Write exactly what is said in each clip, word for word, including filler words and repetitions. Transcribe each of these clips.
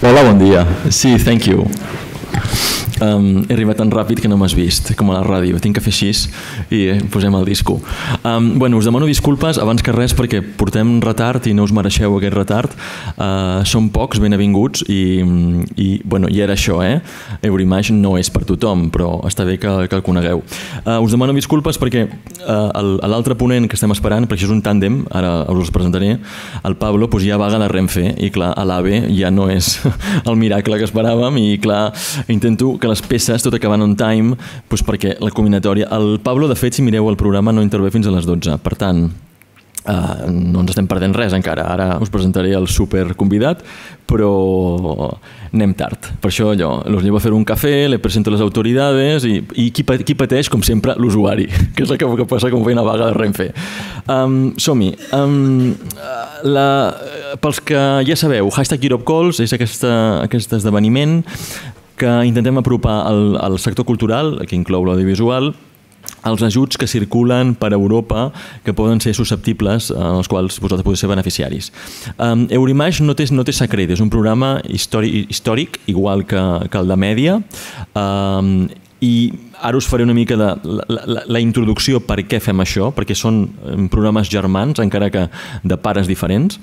Hola, bon dia. Sí, thank you. Um, he arribat tan ràpid que no m'has vist, com a la ràdio. Tinc que fer així i posem el disco. Um, bueno, us demano disculpes abans que res perquè portem retard i no us mereixeu aquest retard. Uh, som pocs, ben avinguts i, i, bueno, i era això, eh? Eurimage no és per tothom, però està bé que, que el conegueu. Uh, us demano disculpes perquè uh, l'altre ponent que estem esperant, perquè això és un tàndem, ara us els presentaré, el Pablo pues, ja vaga a la Renfe i clar, a l'AVE ja no és el miracle que esperàvem i clar, intento que les peces tot acabant on time, doncs perquè la combinatòria... El Pablo, de fet, si mireu el programa, no intervé fins a les dotze. Per tant, eh, no ens estem perdent res encara. Ara us presentaré el super convidat, però anem tard. Per això allò, los llevo a fer un cafè, le presento les autoridades i, i qui, qui pateix, com sempre, l'usuari, que és el que, que passa com feina vaga de Renfe. Um, Som-hi. Um, la, pels que ja sabeu, hashtag Europe Calls és aquesta, aquest esdeveniment que intentem apropar al, al sector cultural, que inclou l'audiovisual, els ajuts que circulen per Europa que poden ser susceptibles, en els quals vosaltres podeu ser beneficiaris. Um, Eurimage no té, no té secret, és un programa històric, històric igual que, que el de Mèdia, um, i ara us faré una mica de la, la, la introducció per què fem això, perquè són programes germans, encara que de pares diferents.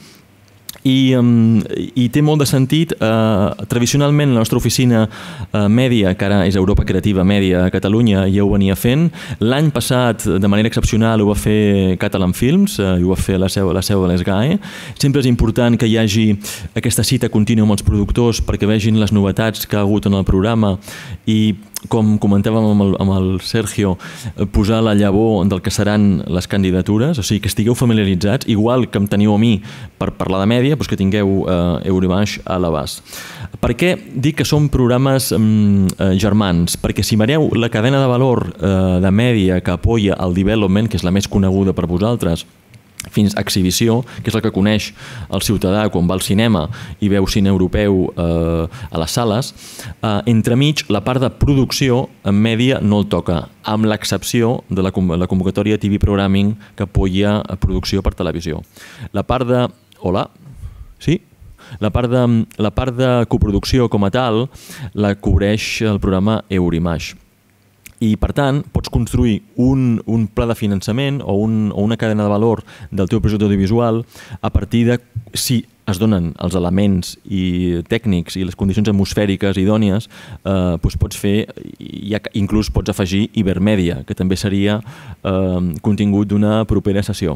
I, um, i té molt de sentit. Uh, tradicionalment la nostra oficina uh, Mèdia, que ara és Europa Creativa Mèdia a Catalunya, ja ho venia fent. L'any passat, de manera excepcional, ho va fer Catalan Films, uh, i ho va fer la seu, la seu de l'E S G A E. Sempre és important que hi hagi aquesta cita contínua amb els productors perquè vegin les novetats que ha hagut en el programa i, com comentàvem amb el, amb el Sergio, posar la llavor del que seran les candidatures, o sigui, que estigueu familiaritzats, igual que em teniu a mi per parlar de Mèdia, doncs que tingueu eh, Eurimage a l'abast. Per què dic que són programes eh, germans? Perquè si mireu la cadena de valor eh, de Mèdia que apoya el development, que és la més coneguda per vosaltres, fins a exhibició, que és el que coneix el ciutadà quan va al cinema i veu cine europeu eh, a les sales, eh, entremig la part de producció en Mèdia no el toca, amb l'excepció de la, la convocatòria T V Programming que apoya producció per televisió. La part de... Hola? Sí? La part de, la part de coproducció com a tal la cobreix el programa Eurimage. I, per tant, pots construir un, un pla de finançament o, un, o una cadena de valor del teu projecte audiovisual a partir de si es donen els elements i tècnics i les condicions atmosfèriques idònies, eh, doncs pots fer, i inclús pots afegir Ibermèdia, que també seria eh, contingut d'una propera sessió.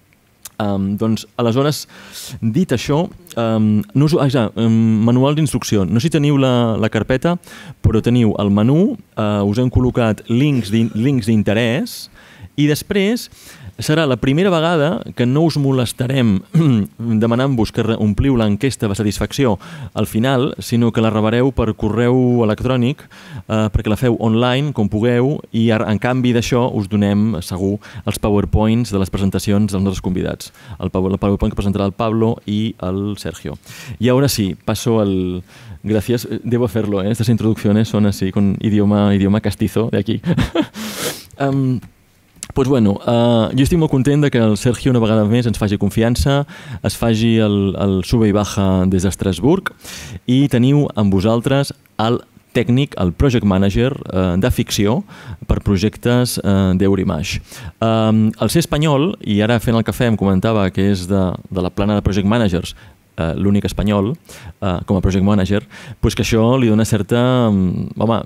Um, doncs, aleshores, dit això, um, no us, ah, ja, um, manual d'instrucció. No sé si teniu la, la carpeta, però teniu el menú, uh, us hem col·locat links d'interès i després serà la primera vegada que no us molestarem demanant-vos que ompliu l'enquesta de satisfacció al final, sinó que la rebreu per correu electrònic eh, perquè la feu online, com pugueu, i en canvi d'això us donem, segur, els PowerPoints de les presentacions dels nostres convidats. El PowerPoint que presentarà el Pablo i el Sergio. Y ahora sí, paso al... Gracias, debo hacerlo, ¿eh? Estas introducciones son así, con idioma, idioma castizo de aquí. um, Pues bueno, uh, jo estic molt content de que el Sergio una vegada més ens faci confiança, es faci el, el sube i baja des d'Estrasburg i teniu amb vosaltres el tècnic, el project manager uh, de ficció per projectes uh, d'Eurimage. Um, el ser espanyol, i ara fent el cafè em comentava que és de, de la plana de project managers, uh, l'únic espanyol uh, com a project manager, pues que això li dona certa um, home,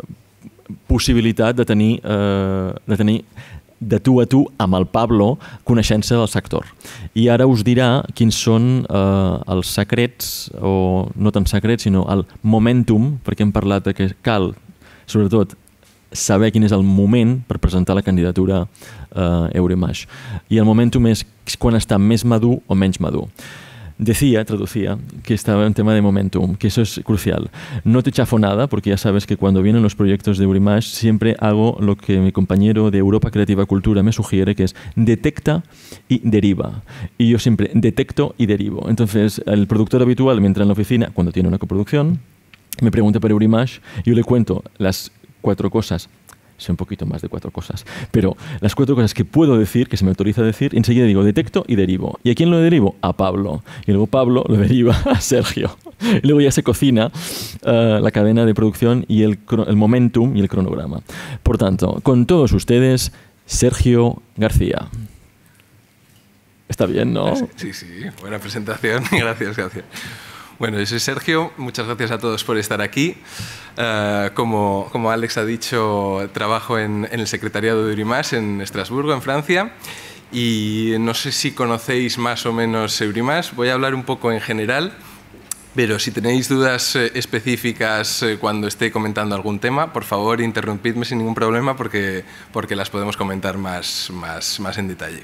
possibilitat de tenir, uh, de tenir de tu a tu amb el Pablo coneixença del sector. I ara us dirà quins són eh, els secrets, o no tan secrets, sinó el momentum, perquè hem parlat de que cal, sobretot, saber quin és el moment per presentar la candidatura eh, Eurimage. I el momentum és quan està més madur o menys madur. Decía, traducía, que estaba en tema de momentum, que eso es crucial. No te chafo nada, porque ya sabes que cuando vienen los proyectos de Eurimage siempre hago lo que mi compañero de Europa Creativa Cultura me sugiere, que es detecta y deriva. Y yo siempre detecto y derivo. Entonces, el productor habitual me entra en la oficina, cuando tiene una coproducción, me pregunta por Eurimage, y yo le cuento las cuatro cosas, sé un poquito más de cuatro cosas, pero las cuatro cosas que puedo decir, que se me autoriza a decir, enseguida digo detecto y derivo. ¿Y a quién lo derivo? A Pablo. Y luego Pablo lo deriva a Sergio. Y luego ya se cocina uh, la cadena de producción y el, el momentum y el cronograma. Por tanto, con todos ustedes, Sergio García. Está bien, ¿no? Sí, sí, buena presentación. Gracias, gracias. Bueno, yo soy Sergio, muchas gracias a todos por estar aquí. Uh, como, como Alex ha dicho, trabajo en, en el secretariado de Eurimass en Estrasburgo, en Francia, y no sé si conocéis más o menos Eurimass. Voy a hablar un poco en general, pero si tenéis dudas eh, específicas eh, cuando esté comentando algún tema, por favor, interrumpidme sin ningún problema porque, porque las podemos comentar más, más, más en detalle.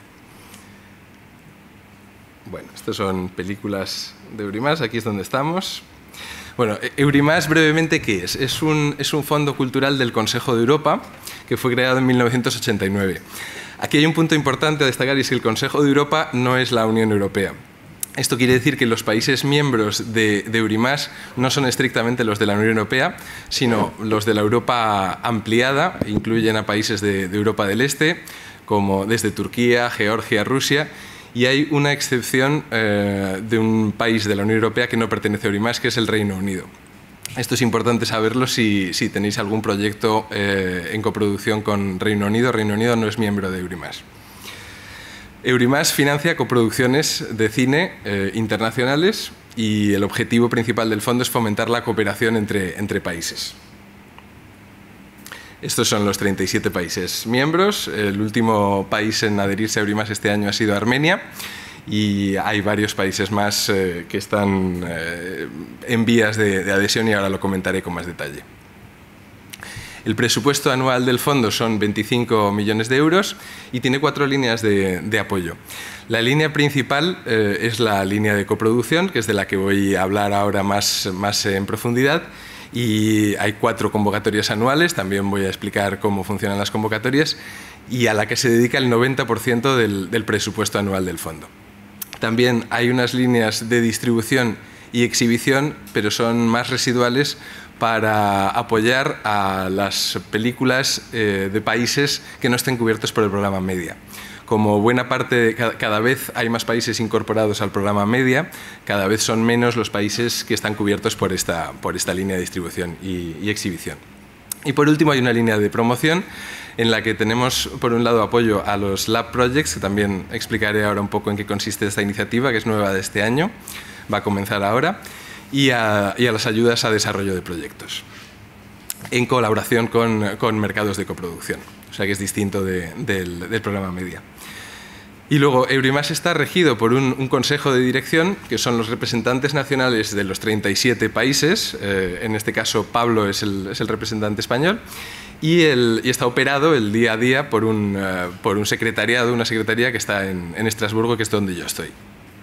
Bueno, estas son películas de Eurimass, aquí es donde estamos. Bueno, Eurimass, brevemente, ¿qué es? Es un, es un fondo cultural del Consejo de Europa que fue creado en mil novecientos ochenta y nueve. Aquí hay un punto importante a destacar y es que el Consejo de Europa no es la Unión Europea. Esto quiere decir que los países miembros de, de Eurimass no son estrictamente los de la Unión Europea, sino los de la Europa ampliada, incluyen a países de, de Europa del Este, como desde Turquía, Georgia, Rusia. Y hay una excepción eh, de un país de la Unión Europea que no pertenece a Eurimass, que es el Reino Unido. Esto es importante saberlo si, si tenéis algún proyecto eh, en coproducción con Reino Unido. Reino Unido no es miembro de Eurimass. Eurimass financia coproducciones de cine eh, internacionales y el objetivo principal del fondo es fomentar la cooperación entre, entre países. Estos son los treinta y siete países miembros. El último país en adherirse a Eurimass este año ha sido Armenia y hay varios países más eh, que están eh, en vías de, de adhesión y ahora lo comentaré con más detalle. El presupuesto anual del fondo son veinticinco millones de euros y tiene cuatro líneas de, de apoyo. La línea principal eh, es la línea de coproducción, que es de la que voy a hablar ahora más, más en profundidad. Y hay cuatro convocatorias anuales, también voy a explicar cómo funcionan las convocatorias, y a la que se dedica el noventa por ciento del, del presupuesto anual del fondo. También hay unas líneas de distribución y exhibición, pero son más residuales para apoyar a las películas eh, de países que no estén cubiertos por el programa Media. Como buena parte, cada vez hay más países incorporados al programa Media, cada vez son menos los países que están cubiertos por esta, por esta línea de distribución y, y exhibición. Y por último hay una línea de promoción en la que tenemos por un lado apoyo a los Lab Projects, que también explicaré ahora un poco en qué consiste esta iniciativa, que es nueva de este año, va a comenzar ahora, y a, y a las ayudas a desarrollo de proyectos, en colaboración con, con mercados de coproducción, o sea que es distinto de, del, del programa Media. Y luego, Eurimass está regido por un, un consejo de dirección, que son los representantes nacionales de los treinta y siete países, eh, en este caso Pablo es el, es el representante español, y, el, y está operado el día a día por un, uh, por un secretariado, una secretaría que está en, en Estrasburgo, que es donde yo estoy.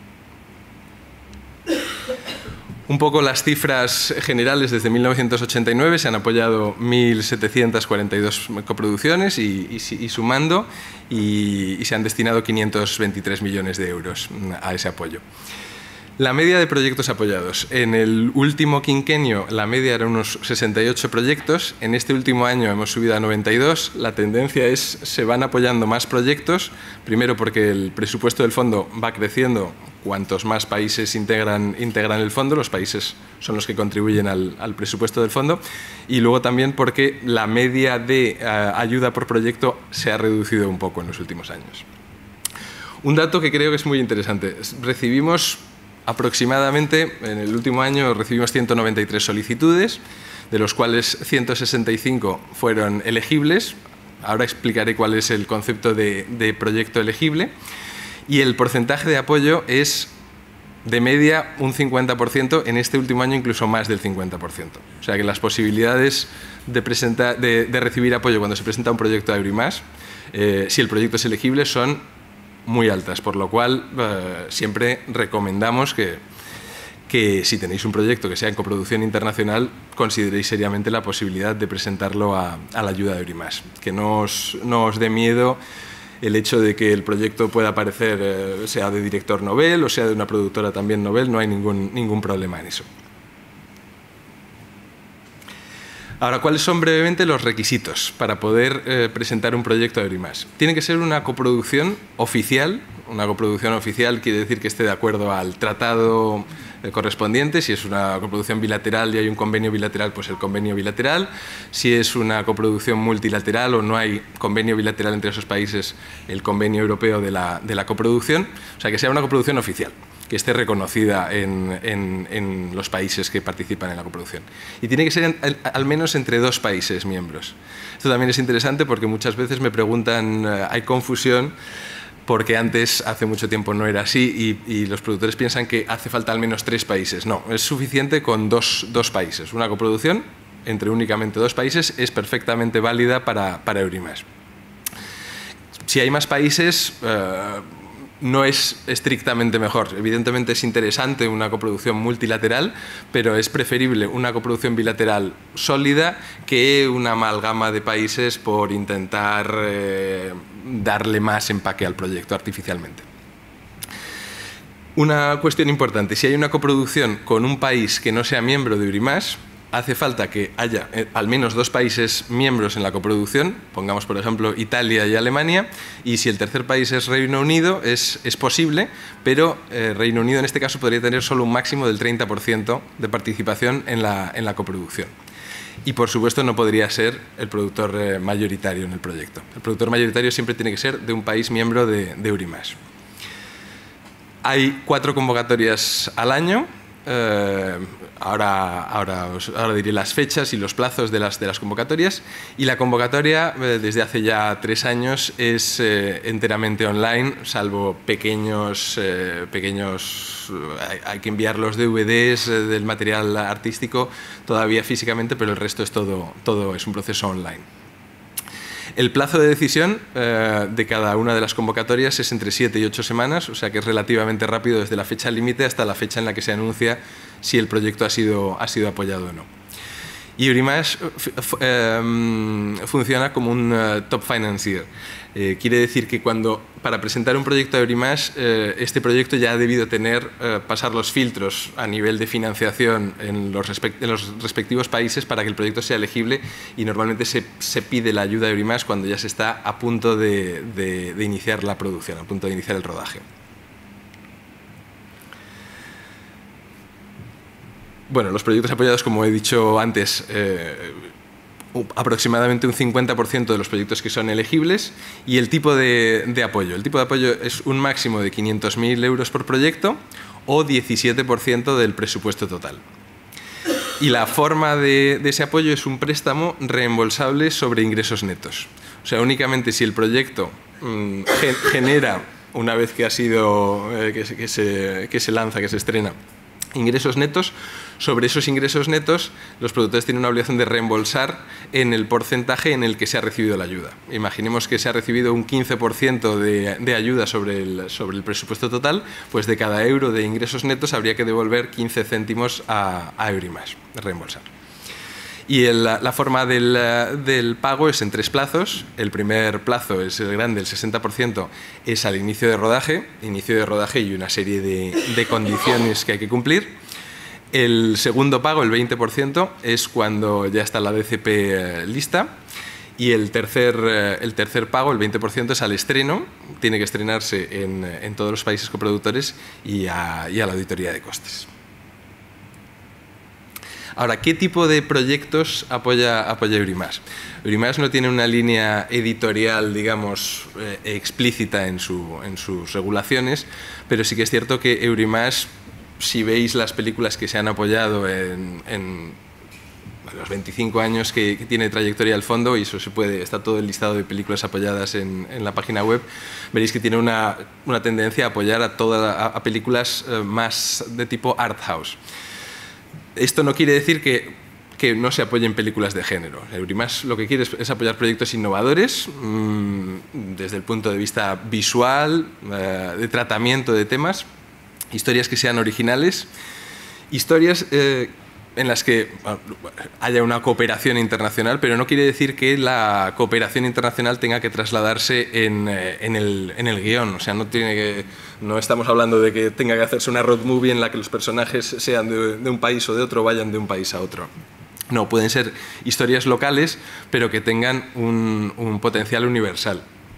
Un poco las cifras generales desde mil novecientos ochenta y nueve, se han apoyado mil setecientas cuarenta y dos coproducciones y, y, y sumando, y, y se han destinado quinientos veintitrés millones de euros a ese apoyo. La media de proyectos apoyados. En el último quinquenio la media era unos sesenta y ocho proyectos, en este último año hemos subido a noventa y dos, la tendencia es se van apoyando más proyectos, primero porque el presupuesto del fondo va creciendo, cuantos más países integran, integran el fondo, los países son los que contribuyen al, al presupuesto del fondo, y luego también porque la media de uh, ayuda por proyecto se ha reducido un poco en los últimos años. Un dato que creo que es muy interesante, recibimos aproximadamente, en el último año recibimos ciento noventa y tres solicitudes, de los cuales ciento sesenta y cinco fueron elegibles. Ahora explicaré cuál es el concepto de, de proyecto elegible. Y el porcentaje de apoyo es de media un cincuenta por ciento, en este último año incluso más del cincuenta por ciento. O sea que las posibilidades de, presentar, de, de recibir apoyo cuando se presenta un proyecto de Eurimass, eh, si el proyecto es elegible, son muy altas, por lo cual eh, siempre recomendamos que, que si tenéis un proyecto que sea en coproducción internacional, consideréis seriamente la posibilidad de presentarlo a, a la ayuda de Eurimass. Que no os, no os dé miedo el hecho de que el proyecto pueda aparecer, eh, sea de director novel o sea de una productora también novel, no hay ningún, ningún problema en eso. Ahora, ¿cuáles son brevemente los requisitos para poder eh, presentar un proyecto a Eurimass? Tiene que ser una coproducción oficial, Una coproducción oficial quiere decir que esté de acuerdo al tratado correspondiente. Si es una coproducción bilateral y hay un convenio bilateral, pues el convenio bilateral. Si es una coproducción multilateral o no hay convenio bilateral entre esos países, el convenio europeo de la, de la coproducción. O sea, que sea una coproducción oficial, que esté reconocida en, en, en los países que participan en la coproducción. Y tiene que ser en, al, al menos entre dos países miembros. Esto también es interesante porque muchas veces me preguntan, uh, hay confusión, porque antes, hace mucho tiempo, no era así y, y los productores piensan que hace falta al menos tres países. No, es suficiente con dos, dos países. Una coproducción entre únicamente dos países es perfectamente válida para, para Eurimages. Si hay más países, uh, no es estrictamente mejor. Evidentemente es interesante una coproducción multilateral, pero es preferible una coproducción bilateral sólida que una amalgama de países por intentar eh, darle más empaque al proyecto artificialmente. Una cuestión importante: si hay una coproducción con un país que no sea miembro de Eurimages, hace falta que haya eh, al menos dos países miembros en la coproducción, pongamos por ejemplo Italia y Alemania, y si el tercer país es Reino Unido, es, es posible, pero eh, Reino Unido en este caso podría tener solo un máximo del treinta por ciento de participación en la, en la coproducción. Y por supuesto no podría ser el productor eh, mayoritario en el proyecto. El productor mayoritario siempre tiene que ser de un país miembro de, de Eurimages. Hay cuatro convocatorias al año. Eh, ahora, ahora, os, ahora diré las fechas y los plazos de las, de las convocatorias, y la convocatoria eh, desde hace ya tres años es eh, enteramente online, salvo pequeños, eh, pequeños hay, hay que enviar los D V Ds eh, del material artístico todavía físicamente, pero el resto es todo, todo es un proceso online. El plazo de decisión eh, de cada una de las convocatorias es entre siete y ocho semanas, o sea que es relativamente rápido desde la fecha límite hasta la fecha en la que se anuncia si el proyecto ha sido, ha sido apoyado o no. Y Eurimages eh, funciona como un uh, top financier. Eh, quiere decir que cuando, para presentar un proyecto a Eurimages, eh, este proyecto ya ha debido tener, eh, pasar los filtros a nivel de financiación en los, en los respectivos países para que el proyecto sea elegible, y normalmente se, se pide la ayuda de Eurimages cuando ya se está a punto de, de, de iniciar la producción, a punto de iniciar el rodaje. Bueno, los proyectos apoyados, como he dicho antes, eh, aproximadamente un cincuenta por ciento de los proyectos que son elegibles, y el tipo de, de apoyo. El tipo de apoyo es un máximo de quinientos mil euros por proyecto o diecisiete por ciento del presupuesto total. Y la forma de, de ese apoyo es un préstamo reembolsable sobre ingresos netos. O sea, únicamente si el proyecto mmm, genera, una vez que ha sido, eh, que, que, se, que se lanza, que se estrena, ingresos netos, sobre esos ingresos netos los productores tienen una obligación de reembolsar en el porcentaje en el que se ha recibido la ayuda. Imaginemos que se ha recibido un quince por ciento de, de ayuda sobre el, sobre el presupuesto total, pues de cada euro de ingresos netos habría que devolver quince céntimos a, a Eurimages, reembolsar. Y el, la forma del, del pago es en tres plazos. El primer plazo es el grande, el sesenta por ciento, es al inicio de rodaje, inicio de rodaje y una serie de, de condiciones que hay que cumplir. El segundo pago, el veinte por ciento, es cuando ya está la D C P lista. Y el tercer, el tercer pago, el veinte por ciento, es al estreno. Tiene que estrenarse en, en todos los países coproductores y a, y a la auditoría de costes. Ahora, ¿qué tipo de proyectos apoya, apoya Eurimages? Eurimages no tiene una línea editorial, digamos, eh, explícita en, su, en sus regulaciones, pero sí que es cierto que Eurimages, si veis las películas que se han apoyado en, en los veinticinco años que, que tiene trayectoria al fondo, y eso se puede, está todo el listado de películas apoyadas en, en la página web, veréis que tiene una, una tendencia a apoyar a, toda, a, a películas eh, más de tipo art house. Esto no quiere decir que, que no se apoyen películas de género. Eurimages lo que quiere es, es apoyar proyectos innovadores mmm, desde el punto de vista visual, eh, de tratamiento de temas, historias que sean originales, historias eh, en las que bueno, haya una cooperación internacional, pero no quiere decir que la cooperación internacional tenga que trasladarse en, eh, en, el, en el guión. O sea, no, tiene que, no estamos hablando de que tenga que hacerse una road movie en la que los personajes sean de, de un país o de otro, o vayan de un país a otro. No, pueden ser historias locales, pero que tengan un, un potencial universal.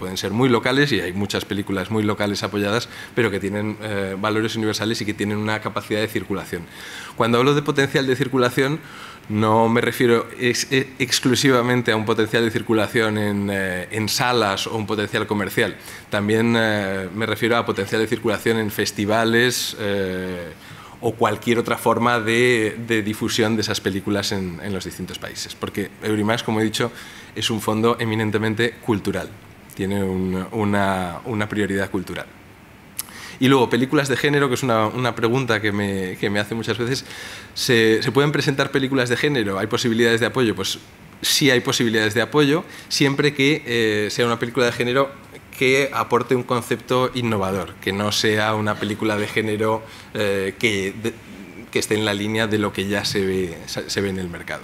pueden ser muy locales, y hay muchas películas muy locales apoyadas, pero que tienen eh, valores universales y que tienen una capacidad de circulación. Cuando hablo de potencial de circulación, no me refiero ex exclusivamente a un potencial de circulación en, eh, en salas o un potencial comercial. También eh, me refiero a potencial de circulación en festivales eh, o cualquier otra forma de, de difusión de esas películas en, en los distintos países. Porque Eurimages, como he dicho, es un fondo eminentemente cultural. Tiene un, una, una prioridad cultural. Y luego, películas de género, que es una, una pregunta que me, que me hace muchas veces. ¿Se, ¿Se pueden presentar películas de género? ¿Hay posibilidades de apoyo? Pues sí hay posibilidades de apoyo, siempre que eh, sea una película de género que aporte un concepto innovador, que no sea una película de género eh, que, de, que esté en la línea de lo que ya se ve, se ve en el mercado.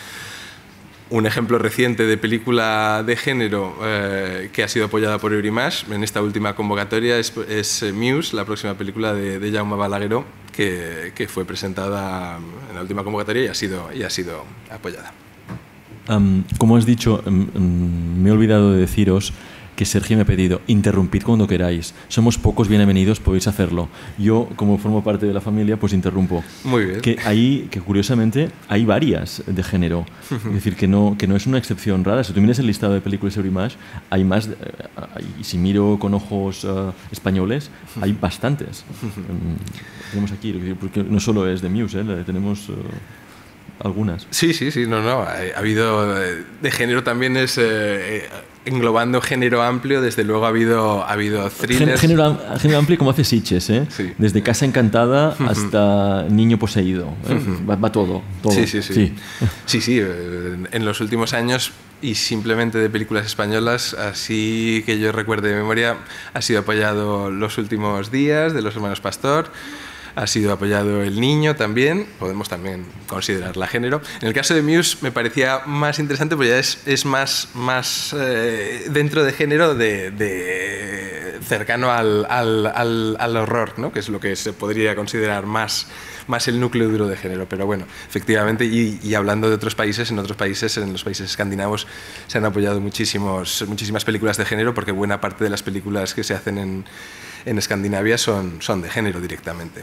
Un ejemplo reciente de película de género eh, que ha sido apoyada por Eurimages en esta última convocatoria es, es Muse, la próxima película de, de Jaume Balagueró, que, que fue presentada en la última convocatoria y ha sido, y ha sido apoyada. Um, como has dicho, um, um, me he olvidado de deciros que Sergio me ha pedido, interrumpid cuando queráis. Somos pocos, bienvenidos, podéis hacerlo. Yo, como formo parte de la familia, pues interrumpo. Muy bien. Que, hay, que curiosamente hay varias de género. Es decir, que no, que no es una excepción rara. Si tú miras el listado de películas de Eurimages, hay más, y si miro con ojos uh, españoles, hay bastantes. um, tenemos aquí, porque no solo es de Muse, ¿eh? Tenemos... Uh, algunas. Sí, sí, sí, no, no. Ha, ha habido de género también es eh, englobando género amplio. Desde luego ha habido ha habido thrillers. Género, género amplio como hace Sitges, ¿eh? Sí. Desde Casa Encantada hasta Niño Poseído, ¿eh? va, va todo, todo. Sí, sí, sí. Sí, sí, sí. En los últimos años, y simplemente de películas españolas, así que yo recuerde de memoria, ha sido apoyado Los últimos días de los hermanos Pastor. Ha sido apoyado El niño también, podemos también considerarla género. En el caso de Muse me parecía más interesante porque ya es, es más, más eh, dentro de género de, de cercano al, al, al, al horror, ¿no? Que es lo que se podría considerar más, más el núcleo duro de género. Pero bueno, efectivamente, y, y hablando de otros países, en otros países, en los países escandinavos, se han apoyado muchísimos, muchísimas películas de género, porque buena parte de las películas que se hacen en, en Escandinavia son, son de género directamente.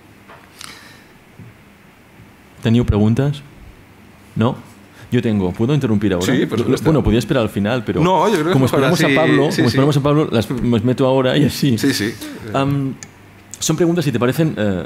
¿Tenido preguntas? ¿No? Yo tengo. ¿Puedo interrumpir ahora? Sí, por supuesto. Bueno, podía esperar al final, pero no, yo creo que como esperamos así, a Pablo, sí, como sí. esperamos a Pablo, las me meto ahora y así. Sí, sí. Um, son preguntas, si te parecen, uh,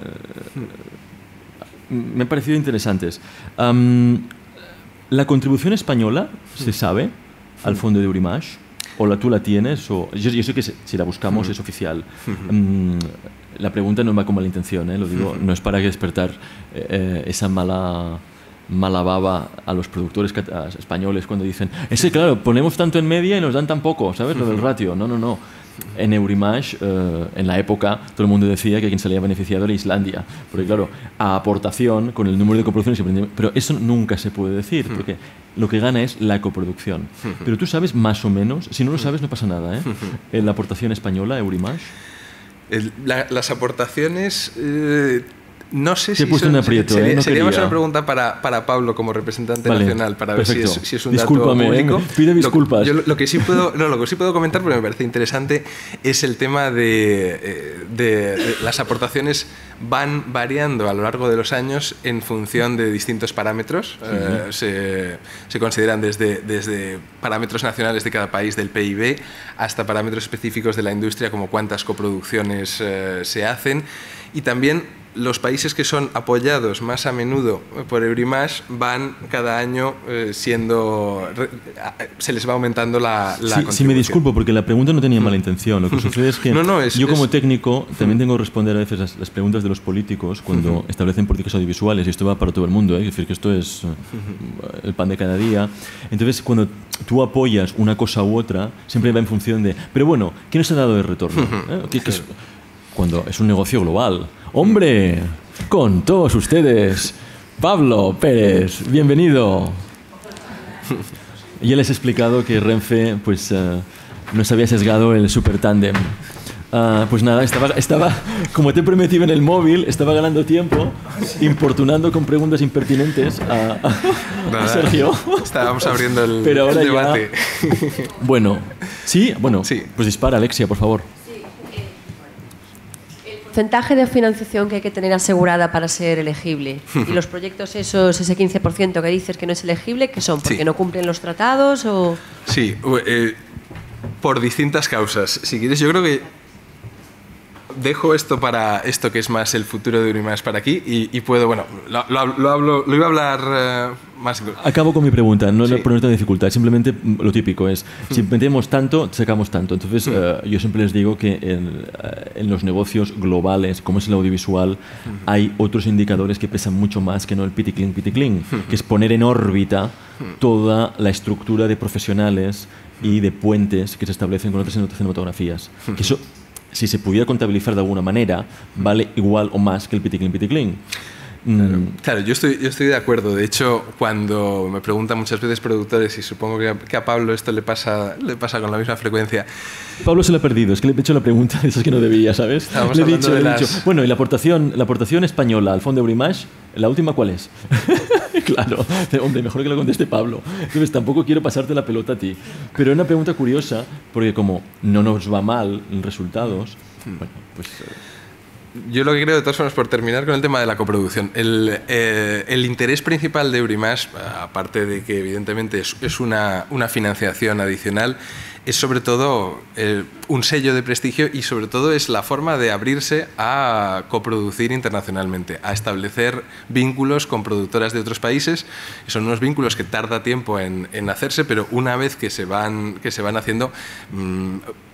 me han parecido interesantes. Um, ¿La contribución española se sabe al fondo de Eurimages? ¿O la, tú la tienes? O, yo, yo sé que si la buscamos es oficial. Um, la pregunta no va con mala intención, ¿eh? Lo digo, no es para despertar eh, esa mala, mala baba a los productores españoles cuando dicen, es que claro, ponemos tanto en media y nos dan tan poco, ¿sabes? Lo del ratio. No, no, no. En Eurimages, eh, en la época, todo el mundo decía que quien salía beneficiado era Islandia. Porque claro, a aportación, con el número de coproducciones, pero eso nunca se puede decir, porque lo que gana es la coproducción. Pero tú sabes más o menos, si no lo sabes no pasa nada, ¿eh? En la aportación española, Eurimages. El, la, las aportaciones, eh, no sé si... Te he puesto son, un aprieto, sería, ¿eh? No sería más quería. una pregunta para, para Pablo como representante vale, nacional, para perfecto. ver si es, si es un Discúlpame, dato público. ¿eh? Pide disculpas. Lo, yo, lo, que sí puedo, no, lo que sí puedo comentar, porque me parece interesante, es el tema de, de, de las aportaciones van variando a lo largo de los años en función de distintos parámetros. Uh-huh. eh, se, se consideran desde, desde parámetros nacionales de cada país del P I B hasta parámetros específicos de la industria, como cuántas coproducciones eh, se hacen, y también los países que son apoyados más a menudo por Eurimages van cada año eh, siendo... se les va aumentando la, la sí, contribución. Sí, me disculpo, porque la pregunta no tenía mala intención. Lo que sucede es que no, no, es, yo como es... técnico también tengo que responder a veces las, las preguntas de los políticos cuando uh-huh. establecen políticas audiovisuales, y esto va para todo el mundo, ¿eh? Es decir, que esto es uh, el pan de cada día. Entonces, cuando tú apoyas una cosa u otra, siempre va en función de... Pero bueno, ¿qué nos ha dado de retorno? ¿Eh? ¿Qué, qué es? Cuando es un negocio global. ¡Hombre! Con todos ustedes, Pablo Pérez, bienvenido. Ya les he explicado que Renfe pues, uh, nos había sesgado el super tándem. Uh, pues nada, estaba, estaba, como te prometí en el móvil, estaba ganando tiempo, importunando con preguntas impertinentes a, a, nada, a Sergio. Estábamos abriendo el, Pero ahora el debate. Ya, bueno, ¿sí? Bueno, sí. Pues dispara, Alexia, por favor. Porcentaje de financiación que hay que tener asegurada para ser elegible. Y los proyectos esos, ese quince por ciento que dices que no es elegible, ¿qué son? ¿Porque sí. no cumplen los tratados o...? Sí, eh, por distintas causas. Si quieres, yo creo que dejo esto para esto que es más el futuro de Eurimages para aquí y, y puedo, bueno, lo, lo, lo, hablo, lo iba a hablar uh, más... Acabo con mi pregunta, no sí. es ponerte dificultad, simplemente lo típico es, si metemos tanto, sacamos tanto. Entonces, mm. uh, yo siempre les digo que en, uh, en los negocios globales, como es el audiovisual, mm. hay otros indicadores que pesan mucho más que no el piticlin, piticlin, mm. que es poner en órbita mm. toda la estructura de profesionales y de puentes que se establecen con otras cinematografías. Mm. Que eso, si se pudiera contabilizar de alguna manera, vale igual o más que el piticlin, piticlin. Claro, claro yo, estoy, yo estoy de acuerdo. De hecho, cuando me preguntan muchas veces productores, y supongo que a, que a Pablo esto le pasa, le pasa con la misma frecuencia. Pablo se lo ha perdido, es que le he hecho la pregunta, esas que no debía, ¿sabes? Estamos le he hablando dicho, de le he las... dicho, bueno, ¿y la aportación, la aportación española al fondo de Eurimages, la última cuál es? Claro, hombre, mejor que lo conteste Pablo. Entonces tampoco quiero pasarte la pelota a ti. Pero es una pregunta curiosa, porque como no nos va mal en resultados, bueno, pues... Yo lo que creo, de todas formas, por terminar con el tema de la coproducción, el, eh, el interés principal de Eurimages, aparte de que evidentemente es, es una, una financiación adicional, es sobre todo eh, un sello de prestigio y sobre todo es la forma de abrirse a coproducir internacionalmente, a establecer vínculos con productoras de otros países. Son unos vínculos que tarda tiempo en, en hacerse, pero una vez que se van, que se van haciendo... Mmm,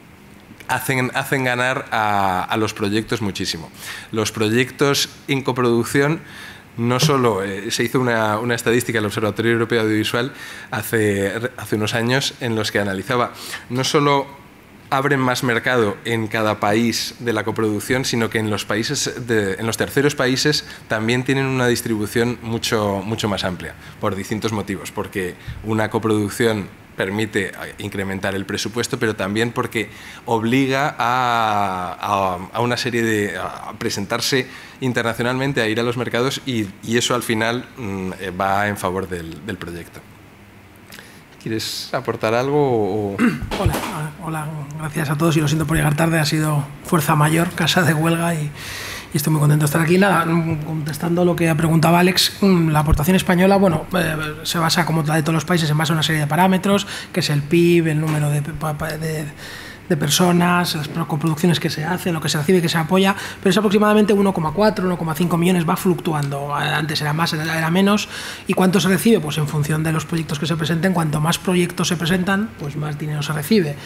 Hacen, hacen ganar a, a los proyectos muchísimo. Los proyectos en coproducción, no solo eh, se hizo una, una estadística en el Observatorio Europeo Audiovisual hace, hace unos años en los que analizaba, no solo abren más mercado en cada país de la coproducción, sino que en los países de, en los terceros países también tienen una distribución mucho, mucho más amplia, por distintos motivos, porque una coproducción permite incrementar el presupuesto, pero también porque obliga a, a, a una serie de... a presentarse internacionalmente, a ir a los mercados y, y eso al final mmm, va en favor del, del proyecto. ¿Quieres aportar algo? O... Hola, hola, gracias a todos y lo siento por llegar tarde, ha sido fuerza mayor, casa de huelga y... y estoy muy contento de estar aquí. Nada, contestando lo que preguntaba Alex, la aportación española, bueno, eh, se basa, como la de todos los países, en base a una serie de parámetros, que es el P I B, el número de, de, de personas, las coproducciones que se hacen, lo que se recibe y que se apoya, pero es aproximadamente uno coma cuatro, uno coma cinco millones, va fluctuando. Antes era más, era menos. ¿Y cuánto se recibe? Pues en función de los proyectos que se presenten, cuanto más proyectos se presentan, pues más dinero se recibe.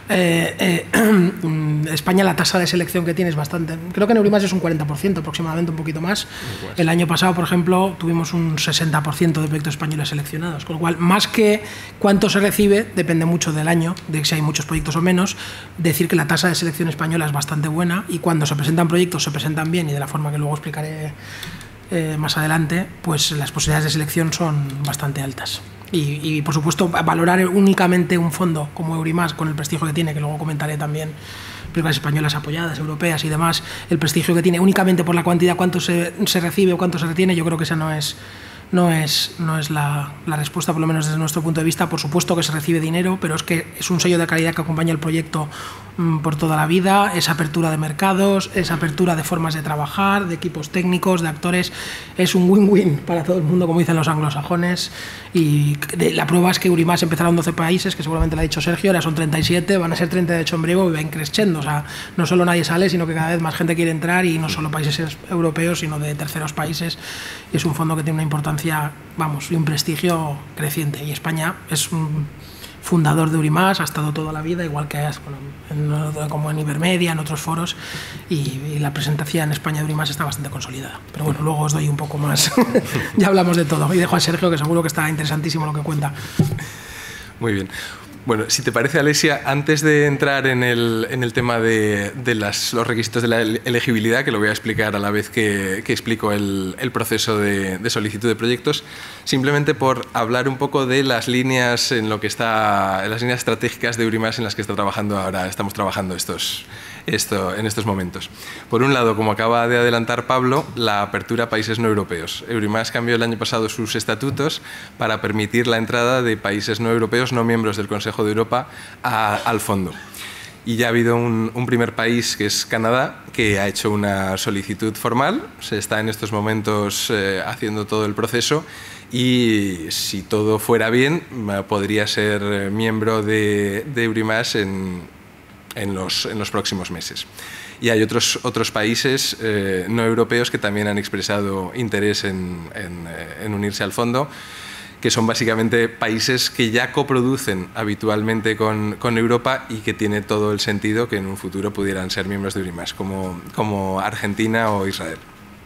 Eh, eh, España, la tasa de selección que tiene es bastante, creo que en Eurimages es un cuarenta por ciento aproximadamente, un poquito más. El año pasado, por ejemplo, tuvimos un sesenta por ciento de proyectos españoles seleccionados, con lo cual, más que cuánto se recibe, depende mucho del año, de si hay muchos proyectos o menos. Decir que la tasa de selección española es bastante buena y cuando se presentan proyectos se presentan bien y de la forma que luego explicaré eh, más adelante, pues las posibilidades de selección son bastante altas. Y, y por supuesto, valorar únicamente un fondo como Eurimages, con el prestigio que tiene, que luego comentaré también, películas españolas apoyadas, europeas y demás, el prestigio que tiene únicamente por la cantidad, cuánto se, se recibe o cuánto se retiene, yo creo que esa no es... No es, no es la, la respuesta, por lo menos desde nuestro punto de vista. Por supuesto que se recibe dinero, pero es que es un sello de calidad que acompaña el proyecto mmm, por toda la vida, es apertura de mercados, es apertura de formas de trabajar, de equipos técnicos, de actores, es un win-win para todo el mundo, como dicen los anglosajones, y de, la prueba es que Eurimages empezaron doce países, que seguramente lo ha dicho Sergio, ahora son treinta y siete, van a ser treinta y ocho en breve y van creciendo, o sea, no solo nadie sale, sino que cada vez más gente quiere entrar y no solo países europeos, sino de terceros países, y es un fondo que tiene una importancia, vamos, y un prestigio creciente. Y España es un fundador de Eurimages, ha estado toda la vida, igual que es, bueno, en, como en Ibermedia, en otros foros, y, y la presentación en España de Eurimages está bastante consolidada. Pero bueno, luego os doy un poco más. Ya hablamos de todo. Y dejo a Sergio, que seguro que está interesantísimo lo que cuenta. Muy bien. Bueno, si te parece, Alexia, antes de entrar en el, en el tema de, de las, los requisitos de la elegibilidad, que lo voy a explicar a la vez que, que explico el, el proceso de, de solicitud de proyectos, simplemente por hablar un poco de las líneas en lo que está, las líneas estratégicas de Eurimages en las que está trabajando ahora, estamos trabajando estos, esto, en estos momentos. Por un lado, como acaba de adelantar Pablo, la apertura a países no europeos. Eurimass cambió el año pasado sus estatutos para permitir la entrada de países no europeos, no miembros del Consejo de Europa, a, al fondo. Y ya ha habido un, un primer país, que es Canadá, que ha hecho una solicitud formal. Se está en estos momentos eh, haciendo todo el proceso y, si todo fuera bien, podría ser miembro de, de Eurimass en, en, los, en los próximos meses. Y hay otros, otros países eh, no europeos que también han expresado interés en, en, en unirse al fondo, que son básicamente países que ya coproducen habitualmente con, con Europa y que tiene todo el sentido que en un futuro pudieran ser miembros de Eurimass, como, como Argentina o Israel.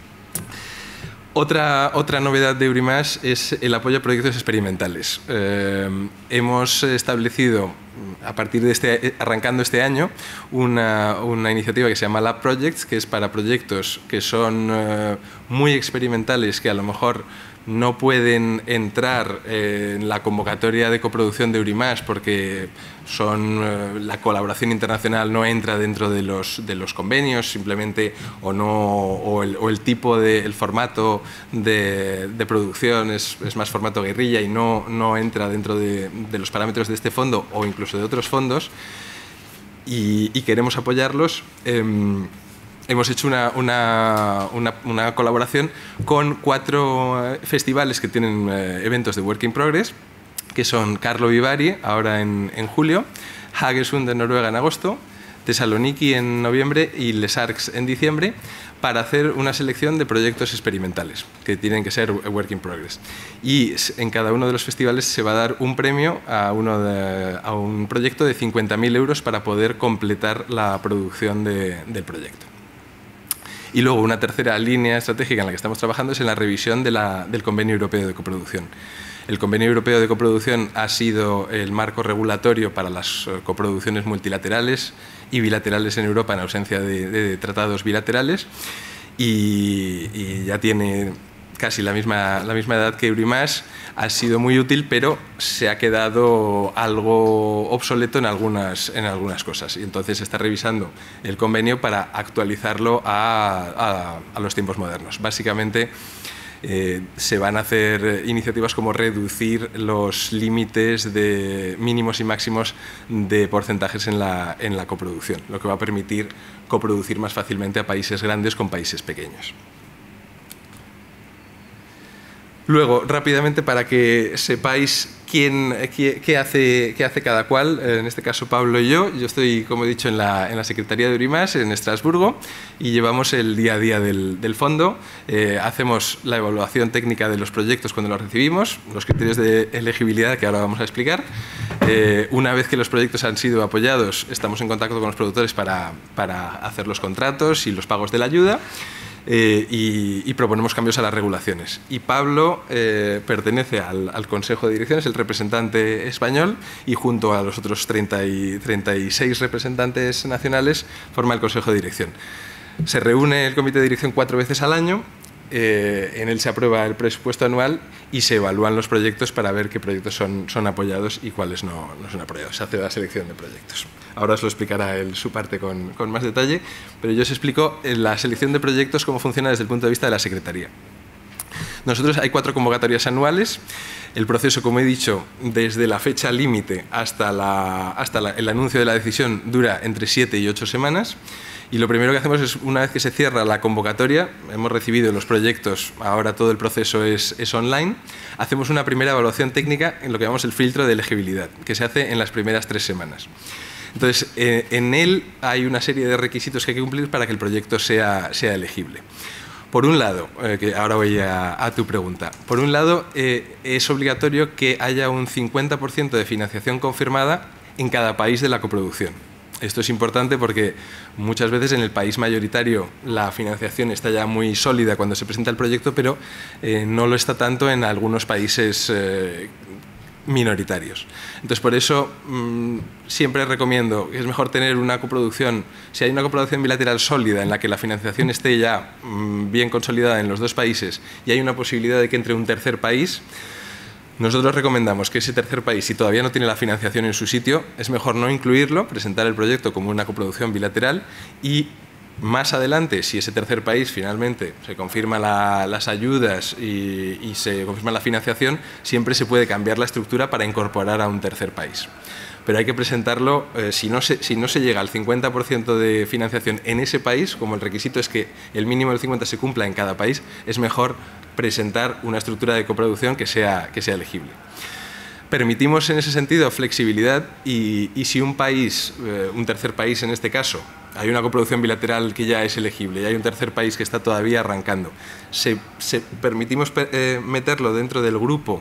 Otra, otra novedad de Eurimass es el apoyo a proyectos experimentales. Eh, hemos establecido, a partir de este, arrancando este año, una, una iniciativa que se llama Lab Projects, que es para proyectos que son eh, muy experimentales, que a lo mejor no pueden entrar en la convocatoria de coproducción de Eurimass porque son, la colaboración internacional no entra dentro de los, de los convenios, simplemente, o, no, o, el, o el tipo de, el formato de, de producción es, es más formato guerrilla y no, no entra dentro de, de los parámetros de este fondo o incluso de otros fondos, y, y queremos apoyarlos. Eh, Hemos hecho una, una, una, una colaboración con cuatro festivales que tienen eh, eventos de Work in Progress, que son Carlo Vivari, ahora en, en julio, Hagesund en Noruega en agosto, Thessaloniki en noviembre y Les Arcs en diciembre, para hacer una selección de proyectos experimentales, que tienen que ser Work in Progress. Y en cada uno de los festivales se va a dar un premio a, uno de, a un proyecto de cincuenta mil euros para poder completar la producción de, del proyecto. Y luego una tercera línea estratégica en la que estamos trabajando es en la revisión de la, del Convenio Europeo de Coproducción. El Convenio Europeo de Coproducción ha sido el marco regulatorio para las coproducciones multilaterales y bilaterales en Europa en ausencia de, de tratados bilaterales, y, y ya tiene casi la misma, la misma edad que Eurimass. Ha sido muy útil, pero se ha quedado algo obsoleto en algunas, en algunas cosas, y entonces se está revisando el convenio para actualizarlo a, a, a los tiempos modernos. Básicamente eh, se van a hacer iniciativas como reducir los límites de mínimos y máximos de porcentajes en la, en la coproducción, lo que va a permitir coproducir más fácilmente a países grandes con países pequeños. Luego, rápidamente, para que sepáis quién, qué, qué, hace, qué hace cada cual, en este caso Pablo y yo. Yo estoy, como he dicho, en la, en la Secretaría de Eurimass, en Estrasburgo, y llevamos el día a día del, del fondo. Eh, hacemos la evaluación técnica de los proyectos cuando los recibimos, los criterios de elegibilidad que ahora vamos a explicar. Eh, una vez que los proyectos han sido apoyados, estamos en contacto con los productores para, para hacer los contratos y los pagos de la ayuda. Eh, y, y proponemos cambios a las regulaciones. Y Pablo eh, pertenece al, al Consejo de Dirección, es el representante español, y junto a los otros treinta y, treinta y seis representantes nacionales forma el Consejo de Dirección. Se reúne el Comité de Dirección cuatro veces al año. Eh, en él se aprueba el presupuesto anual y se evalúan los proyectos para ver qué proyectos son, son apoyados y cuáles no, no son apoyados. Se hace la selección de proyectos. Ahora os lo explicará él su parte con, con más detalle, pero yo os explico en la selección de proyectos cómo funciona desde el punto de vista de la Secretaría. Nosotros hay cuatro convocatorias anuales. El proceso, como he dicho, desde la fecha límite hasta, la, hasta la, el anuncio de la decisión dura entre siete y ocho semanas. Y lo primero que hacemos es, una vez que se cierra la convocatoria, hemos recibido los proyectos, ahora todo el proceso es, es online, hacemos una primera evaluación técnica en lo que llamamos el filtro de elegibilidad, que se hace en las primeras tres semanas. Entonces, eh, en él hay una serie de requisitos que hay que cumplir para que el proyecto sea, sea elegible. Por un lado, eh, que ahora voy a, a tu pregunta, por un lado eh, es obligatorio que haya un cincuenta por ciento de financiación confirmada en cada país de la coproducción. Esto es importante porque muchas veces en el país mayoritario la financiación está ya muy sólida cuando se presenta el proyecto, pero eh, no lo está tanto en algunos países eh, minoritarios. Entonces, por eso mmm, siempre recomiendo que es mejor tener una coproducción, si hay una coproducción bilateral sólida en la que la financiación esté ya mmm, bien consolidada en los dos países y hay una posibilidad de que entre un tercer país, Nosotros recomendamos que ese tercer país, si todavía no tiene la financiación en su sitio, es mejor no incluirlo, presentar el proyecto como una coproducción bilateral y más adelante, si ese tercer país finalmente se confirma la, las ayudas y, y se confirma la financiación, siempre se puede cambiar la estructura para incorporar a un tercer país. Pero hay que presentarlo, eh, si, no se, si no se llega al cincuenta por ciento de financiación en ese país, como el requisito es que el mínimo del cincuenta por ciento se cumpla en cada país, es mejor presentar una estructura de coproducción que sea, que sea elegible. Permitimos en ese sentido flexibilidad y, y si un país, eh, un tercer país en este caso, hay una coproducción bilateral que ya es elegible y hay un tercer país que está todavía arrancando, se, se permitimos eh, meterlo dentro del grupo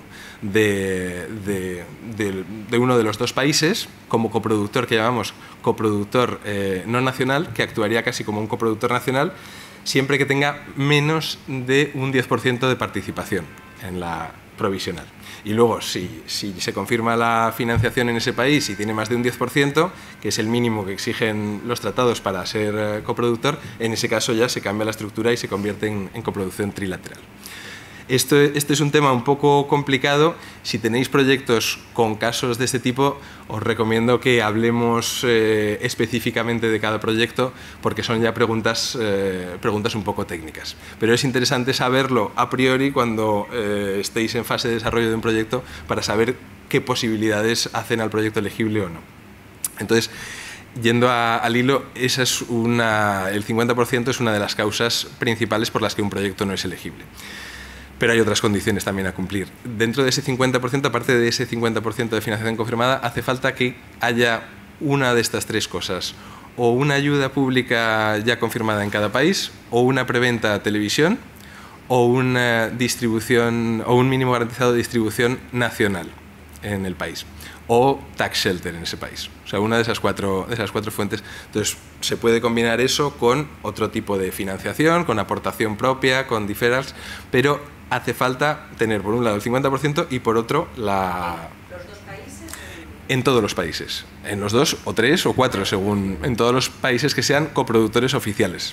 de, de, de, de uno de los dos países como coproductor, que llamamos coproductor eh, no nacional, que actuaría casi como un coproductor nacional, siempre que tenga menos de un diez por ciento de participación en la provisional. Y luego, si, si se confirma la financiación en ese país y tiene más de un diez por ciento, que es el mínimo que exigen los tratados para ser eh, coproductor, en ese caso ya se cambia la estructura y se convierte en, en coproducción trilateral. Esto, este es un tema un poco complicado. Si tenéis proyectos con casos de este tipo, os recomiendo que hablemos eh, específicamente de cada proyecto, porque son ya preguntas, eh, preguntas un poco técnicas. Pero es interesante saberlo a priori cuando eh, estéis en fase de desarrollo de un proyecto para saber qué posibilidades hacen al proyecto elegible o no. Entonces, yendo a, al hilo, esa es una, el cincuenta por ciento es una de las causas principales por las que un proyecto no es elegible. Pero hay otras condiciones también a cumplir. Dentro de ese cincuenta por ciento, aparte de ese cincuenta por ciento de financiación confirmada, hace falta que haya una de estas tres cosas. O una ayuda pública ya confirmada en cada país, o una preventa a televisión, o una distribución, o un mínimo garantizado de distribución nacional en el país. O tax shelter en ese país. O sea, una de esas cuatro, de esas cuatro fuentes. Entonces, se puede combinar eso con otro tipo de financiación, con aportación propia, con deferrals, pero hace falta tener por un lado el cincuenta por ciento y por otro la... ¿Los dos países? En todos los países. En los dos o tres o cuatro, según... En todos los países que sean coproductores oficiales.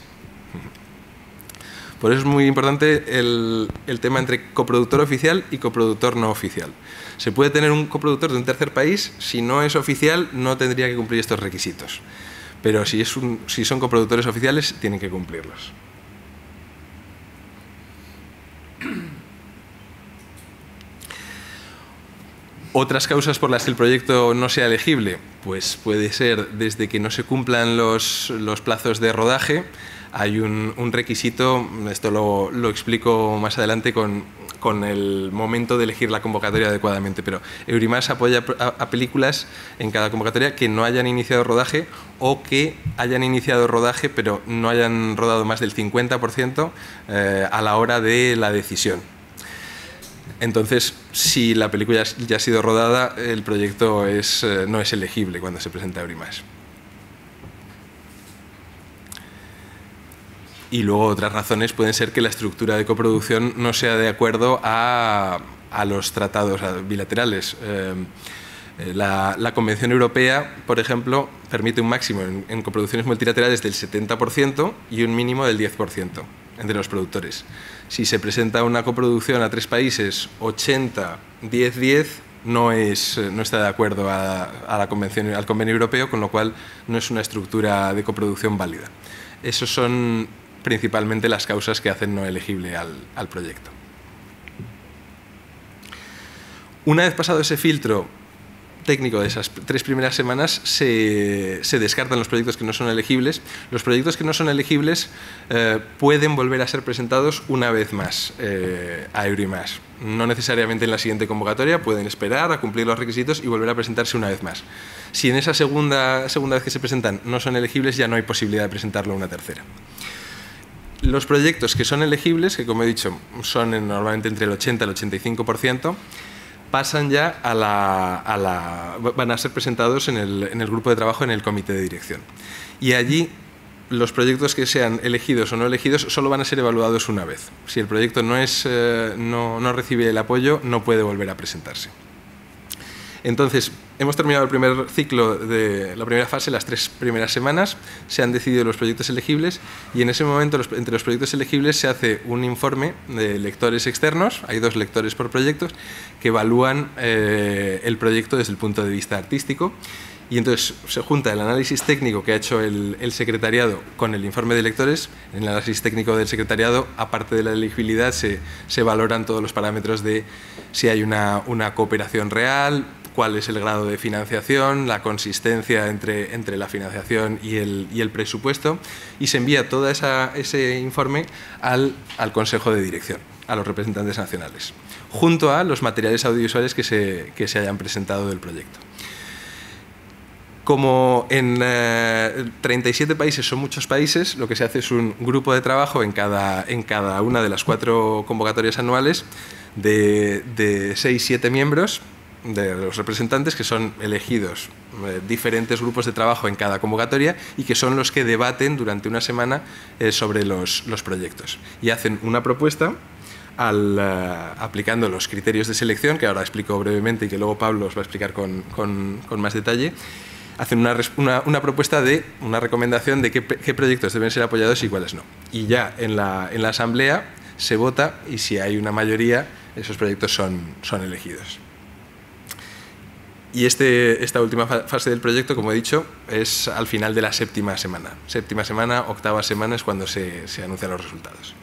Por eso es muy importante el, el tema entre coproductor oficial y coproductor no oficial. Se puede tener un coproductor de un tercer país, si no es oficial no tendría que cumplir estos requisitos. Pero si, es un, si son coproductores oficiales, tienen que cumplirlos. Otras causas por las que el proyecto no sea elegible, pues puede ser desde que no se cumplan los, los plazos de rodaje. Hay un, un requisito, esto lo, lo explico más adelante con, con el momento de elegir la convocatoria adecuadamente, pero Eurimass apoya a, a películas en cada convocatoria que no hayan iniciado rodaje o que hayan iniciado rodaje pero no hayan rodado más del cincuenta por ciento eh, a la hora de la decisión. Entonces, si la película ya ha sido rodada, el proyecto es, eh, no es elegible cuando se presenta a Eurimass. Y luego otras razones pueden ser que la estructura de coproducción no sea de acuerdo a, a los tratados bilaterales. Eh, la, la Convención Europea, por ejemplo, permite un máximo en, en coproducciones multilaterales del setenta por ciento y un mínimo del diez por ciento entre los productores. Si se presenta una coproducción a tres países, ochenta, diez, diez, no, es, no está de acuerdo a, a la convención, al convenio europeo, con lo cual no es una estructura de coproducción válida. Esos son principalmente las causas que hacen no elegible al, al proyecto. Una vez pasado ese filtro técnico de esas tres primeras semanas, se, se descartan los proyectos que no son elegibles. Los proyectos que no son elegibles eh, pueden volver a ser presentados una vez más eh, a Eurimass. No necesariamente en la siguiente convocatoria, pueden esperar a cumplir los requisitos y volver a presentarse una vez más. Si en esa segunda, segunda vez que se presentan no son elegibles, ya no hay posibilidad de presentarlo una tercera. Los proyectos que son elegibles, que como he dicho son en, normalmente entre el ochenta y el ochenta y cinco por ciento, pasan ya a la, a la, van a ser presentados en el, en el grupo de trabajo, en el comité de dirección. Y allí los proyectos que sean elegidos o no elegidos solo van a ser evaluados una vez. Si el proyecto no, es, eh, no, no recibe el apoyo, no puede volver a presentarse. Entonces, hemos terminado el primer ciclo de la primera fase, las tres primeras semanas, se han decidido los proyectos elegibles y en ese momento los, entre los proyectos elegibles se hace un informe de lectores externos, hay dos lectores por proyectos, que evalúan eh, el proyecto desde el punto de vista artístico. Y entonces se junta el análisis técnico que ha hecho el, el secretariado con el informe de lectores. En el análisis técnico del secretariado, aparte de la elegibilidad, se, se valoran todos los parámetros de si hay una, una cooperación real, cuál es el grado de financiación, la consistencia entre, entre la financiación y el, y el presupuesto, y se envía todo esa, ese informe al, al Consejo de Dirección, a los representantes nacionales, junto a los materiales audiovisuales que se, que se hayan presentado del proyecto. Como en eh, treinta y siete países son muchos países, lo que se hace es un grupo de trabajo en cada, en cada una de las cuatro convocatorias anuales de, de seis siete miembros de los representantes que son elegidos, eh, diferentes grupos de trabajo en cada convocatoria y que son los que debaten durante una semana eh, sobre los, los proyectos y hacen una propuesta al, uh, aplicando los criterios de selección, que ahora explico brevemente y que luego Pablo os va a explicar con, con, con más detalle. Hacen una, una, una propuesta de una recomendación de qué, qué proyectos deben ser apoyados y cuáles no. Y ya en la, en la asamblea se vota y si hay una mayoría, esos proyectos son, son elegidos. Y este, esta última fase del proyecto, como he dicho, es al final de la séptima semana. Séptima semana, octava semana es cuando se, se anuncian los resultados.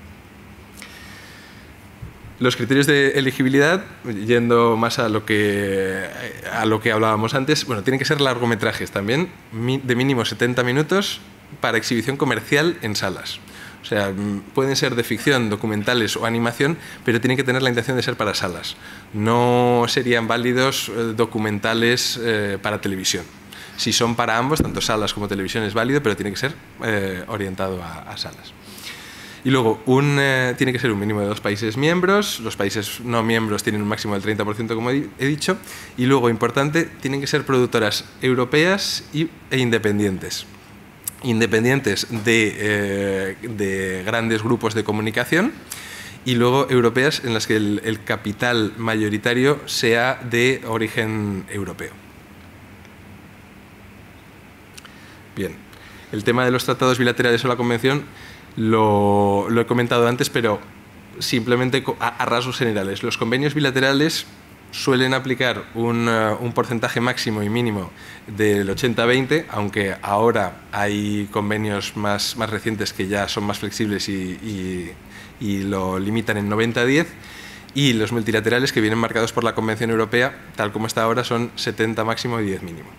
Los criterios de elegibilidad, yendo más a lo que, a lo que hablábamos antes, bueno, tienen que ser largometrajes también, de mínimo setenta minutos para exhibición comercial en salas. O sea, pueden ser de ficción, documentales o animación, pero tienen que tener la intención de ser para salas. No serían válidos eh, documentales eh, para televisión. Si son para ambos, tanto salas como televisión es válido, pero tiene que ser eh, orientado a, a salas. Y luego, un, eh, tiene que ser un mínimo de dos países miembros, los países no miembros tienen un máximo del treinta por ciento, como he dicho, y luego, importante, tienen que ser productoras europeas y, e independientes. Independientes de, eh, de grandes grupos de comunicación y luego europeas en las que el, el capital mayoritario sea de origen europeo. Bien, el tema de los tratados bilaterales o la convención Lo, lo he comentado antes, pero simplemente a, a rasgos generales. Los convenios bilaterales suelen aplicar un, uh, un porcentaje máximo y mínimo del ochenta veinte, aunque ahora hay convenios más, más recientes que ya son más flexibles y, y, y lo limitan en noventa diez, y los multilaterales que vienen marcados por la Convención Europea, tal como está ahora, son setenta máximo y diez mínimo.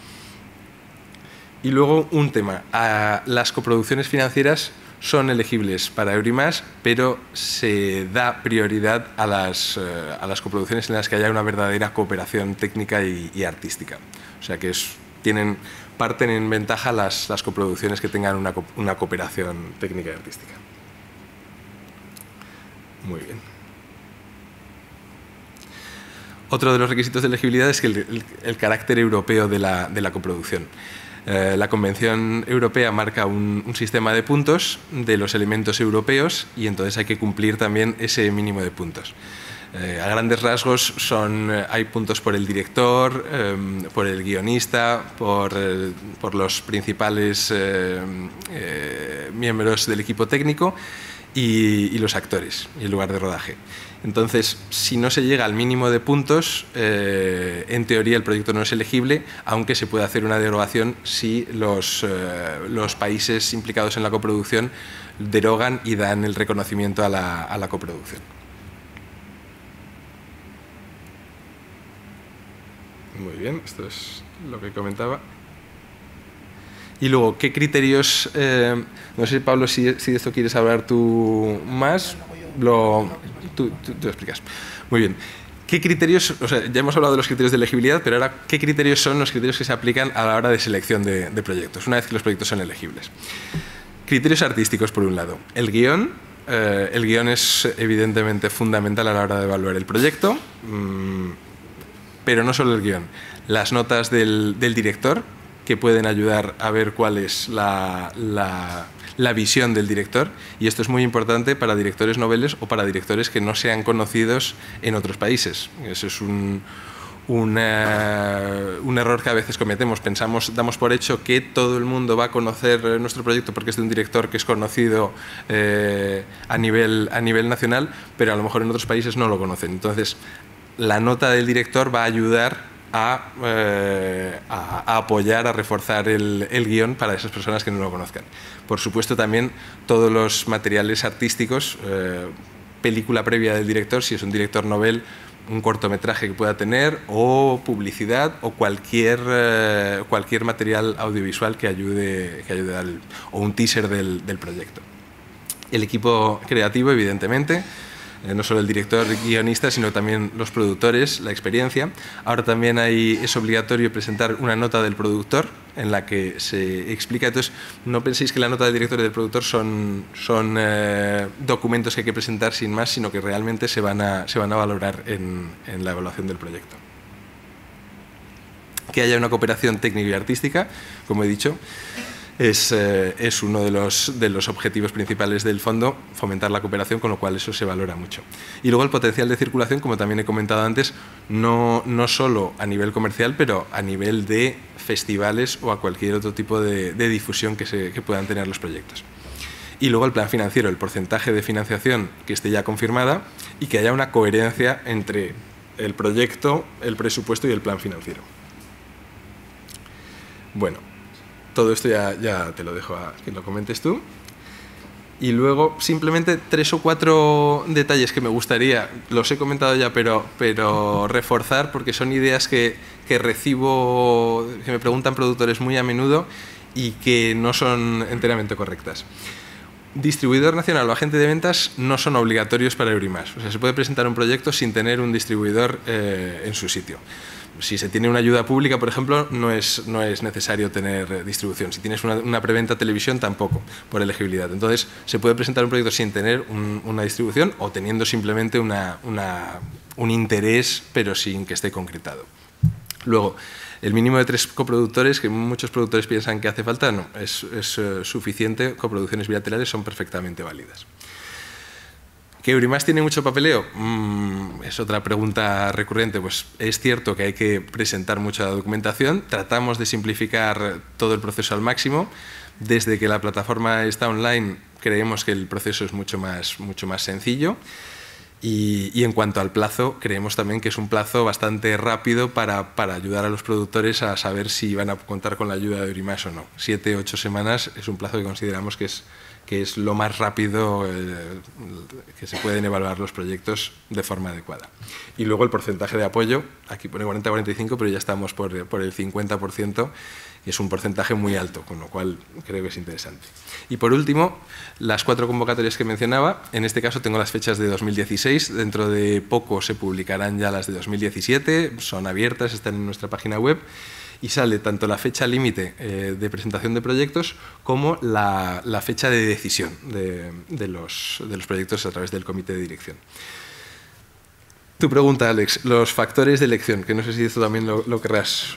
Y luego un tema, uh, las coproducciones financieras son elegibles para EURIMAS, pero se da prioridad a las, uh, a las coproducciones en las que haya una verdadera cooperación técnica y, y artística. O sea que es, tienen, parten en ventaja las, las coproducciones que tengan una, una cooperación técnica y artística. Muy bien. Otro de los requisitos de elegibilidad es que el, el, el carácter europeo de la, de la coproducción. Eh, la Convención Europea marca un, un sistema de puntos de los elementos europeos y entonces hay que cumplir también ese mínimo de puntos. Eh, a grandes rasgos son, eh, hay puntos por el director, eh, por el guionista, por, eh, por los principales eh, eh, miembros del equipo técnico y, y los actores y el lugar de rodaje. Entonces, si no se llega al mínimo de puntos, eh, en teoría el proyecto no es elegible, aunque se puede hacer una derogación si los, eh, los países implicados en la coproducción derogan y dan el reconocimiento a la, a la coproducción. Muy bien, esto es lo que comentaba. Y luego, ¿qué criterios? Eh, no sé, Pablo, si, si de esto quieres hablar tú más. Lo, tú, tú, tú explicas. Muy bien. ¿Qué criterios? O sea, ya hemos hablado de los criterios de elegibilidad, pero ahora, ¿qué criterios son los criterios que se aplican a la hora de selección de, de proyectos, una vez que los proyectos son elegibles? Criterios artísticos, por un lado. El guión. Eh, el guión es evidentemente fundamental a la hora de evaluar el proyecto, mmm, pero no solo el guión. Las notas del, del director, que pueden ayudar a ver cuál es la, la, la visión del director, y esto es muy importante para directores noveles o para directores que no sean conocidos en otros países. Eso es un, Una, un error que a veces cometemos. Pensamos, damos por hecho que todo el mundo va a conocer nuestro proyecto porque es de un director que es conocido eh, a, nivel, a nivel nacional, pero a lo mejor en otros países no lo conocen. Entonces, la nota del director va a ayudar a, eh, a, a apoyar, a reforzar el, el guión para esas personas que no lo conozcan. Por supuesto, también todos los materiales artísticos, eh, película previa del director, si es un director novel, un cortometraje que pueda tener, o publicidad, o cualquier, eh, cualquier material audiovisual que ayude, que ayude al, o un teaser del, del proyecto. El equipo creativo, evidentemente, eh, no solo el director, guionista, sino también los productores, la experiencia. Ahora también hay, es obligatorio presentar una nota del productor en la que se explica. Entonces, no penséis que la nota del director y del productor son, son eh, documentos que hay que presentar sin más, sino que realmente se van a, se van a valorar en, en la evaluación del proyecto. Que haya una cooperación técnica y artística, como he dicho, es, eh, es uno de los, de los objetivos principales del fondo, fomentar la cooperación, con lo cual eso se valora mucho. Y luego el potencial de circulación, como también he comentado antes, no, no solo a nivel comercial, pero a nivel de festivales o a cualquier otro tipo de, de difusión que, se, que puedan tener los proyectos. Y luego el plan financiero, el porcentaje de financiación que esté ya confirmada y que haya una coherencia entre el proyecto, el presupuesto y el plan financiero. Bueno, todo esto ya, ya te lo dejo a que lo comentes tú. Y luego, simplemente tres o cuatro detalles que me gustaría, los he comentado ya, pero, pero reforzar, porque son ideas que, que recibo, que me preguntan productores muy a menudo y que no son enteramente correctas. Distribuidor nacional o agente de ventas no son obligatorios para Eurimass. O sea, se puede presentar un proyecto sin tener un distribuidor eh, en su sitio. Si se tiene una ayuda pública, por ejemplo, no es, no es necesario tener distribución. Si tienes una, una preventa televisión, tampoco, por elegibilidad. Entonces, se puede presentar un proyecto sin tener un, una distribución o teniendo simplemente una, una, un interés, pero sin que esté concretado. Luego, el mínimo de tres coproductores, que muchos productores piensan que hace falta, no, es, es uh, suficiente. Coproducciones bilaterales son perfectamente válidas. ¿Que Eurimass tiene mucho papeleo? Mm, es otra pregunta recurrente. Pues es cierto que hay que presentar mucha documentación. Tratamos de simplificar todo el proceso al máximo. Desde que la plataforma está online, creemos que el proceso es mucho más, mucho más sencillo. Y, y en cuanto al plazo, creemos también que es un plazo bastante rápido para, para ayudar a los productores a saber si van a contar con la ayuda de Eurimass o no. Siete, ocho semanas es un plazo que consideramos que es que es lo más rápido eh, que se pueden evaluar los proyectos de forma adecuada. Y luego el porcentaje de apoyo, aquí pone cuarenta a cuarenta y cinco, pero ya estamos por, por el cincuenta por ciento, y es un porcentaje muy alto, con lo cual creo que es interesante. Y por último, las cuatro convocatorias que mencionaba, en este caso tengo las fechas de dos mil dieciséis, dentro de poco se publicarán ya las de dos mil diecisiete, son abiertas, están en nuestra página web, y sale tanto la fecha límite eh, de presentación de proyectos como la, la fecha de decisión de, de, los, de los proyectos a través del comité de dirección. Tu pregunta, Alex, los factores de elección, que no sé si esto también lo, lo querrás...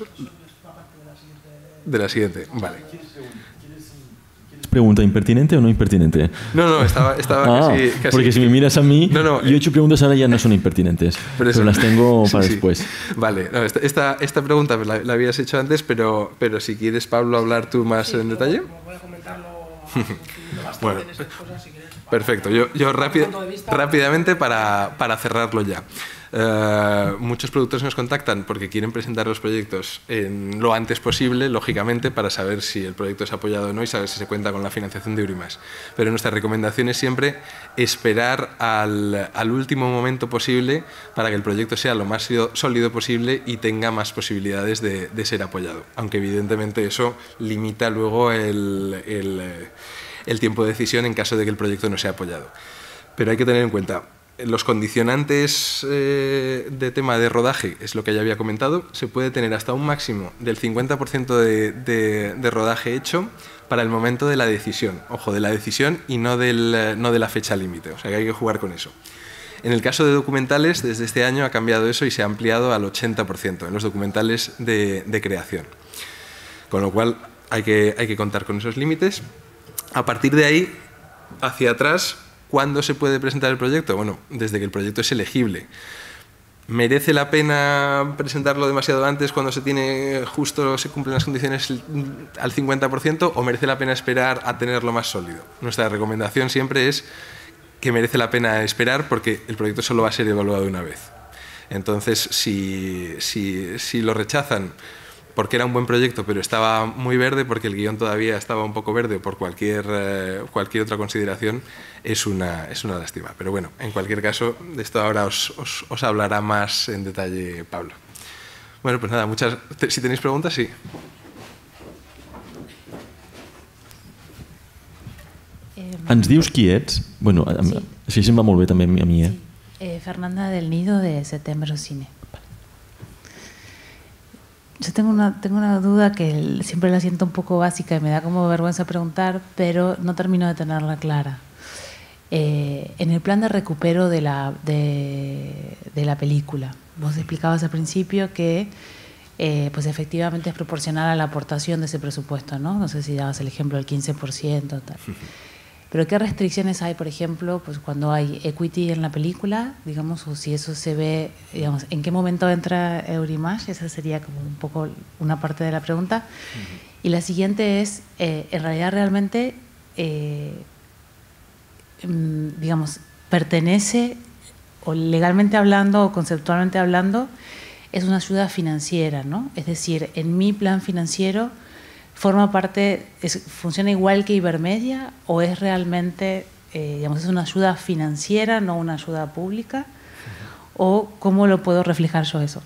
De la siguiente, vale. ¿Pregunta impertinente o no impertinente? No, no, estaba, estaba ah, casi, casi... Porque si me miras a mí, no, no, yo he hecho preguntas ahora ya no son impertinentes, pero, eso, pero las tengo para sí, después. Sí. Vale, no, esta, esta, esta pregunta la, la habías hecho antes, pero, pero si quieres, Pablo, hablar tú más sí, en detalle. Voy a comentarlo bueno, en estas cosas, si quieres. Perfecto, yo, yo rápid, rápidamente para, para cerrarlo ya. Uh, muchos productores nos contactan porque quieren presentar los proyectos en lo antes posible, lógicamente, para saber si el proyecto es apoyado o no y saber si se cuenta con la financiación de Eurimass. Pero nuestra recomendación es siempre esperar al, al último momento posible para que el proyecto sea lo más sólido posible y tenga más posibilidades de, de ser apoyado. Aunque evidentemente eso limita luego el, el, el tiempo de decisión en caso de que el proyecto no sea apoyado. Pero hay que tener en cuenta los condicionantes eh, de tema de rodaje, es lo que ya había comentado. Se puede tener hasta un máximo del cincuenta por ciento de, de, de rodaje hecho para el momento de la decisión. Ojo, de la decisión y no, del, no de la fecha límite, o sea que hay que jugar con eso. En el caso de documentales, desde este año ha cambiado eso y se ha ampliado al ochenta por ciento en los documentales de, de creación. Con lo cual hay que, hay que contar con esos límites. A partir de ahí, hacia atrás, ¿cuándo se puede presentar el proyecto? Bueno, desde que el proyecto es elegible. ¿Merece la pena presentarlo demasiado antes cuando se tiene justo se cumplen las condiciones al cincuenta por ciento o merece la pena esperar a tenerlo más sólido? Nuestra recomendación siempre es que merece la pena esperar porque el proyecto solo va a ser evaluado una vez. Entonces, si, si, si lo rechazan porque era un buen proyecto pero estaba muy verde, porque el guión todavía estaba un poco verde o por cualquier, eh, cualquier otra consideración, es una, es una lástima. Pero bueno, en cualquier caso, de esto ahora os, os, os hablará más en detalle Pablo. Bueno, pues nada, muchas, si tenéis preguntas, sí. Ens dius qui ets? Bueno, sí. Així se'm va molt bé també a mi. Eh? Sí. Eh, Fernanda del Nido, de Septiembre Cine. Yo tengo una, tengo una duda que siempre la siento un poco básica y me da como vergüenza preguntar, pero no termino de tenerla clara. Eh, en el plan de recupero de la, de, de la película, vos explicabas al principio que eh, pues efectivamente es proporcional a la aportación de ese presupuesto, ¿no? No sé si dabas el ejemplo del quince por ciento, tal. Pero ¿qué restricciones hay, por ejemplo, pues cuando hay equity en la película, digamos, o si eso se ve, digamos, en qué momento entra Eurimage? Esa sería como un poco una parte de la pregunta. Uh-huh. Y la siguiente es, eh, en realidad realmente, eh, digamos, pertenece, o legalmente hablando o conceptualmente hablando, es una ayuda financiera, ¿no? Es decir, en mi plan financiero forma parte, es, funciona igual que Ibermedia o es realmente, eh, digamos, es una ayuda financiera, no una ayuda pública, o cómo lo puedo reflejar yo eso.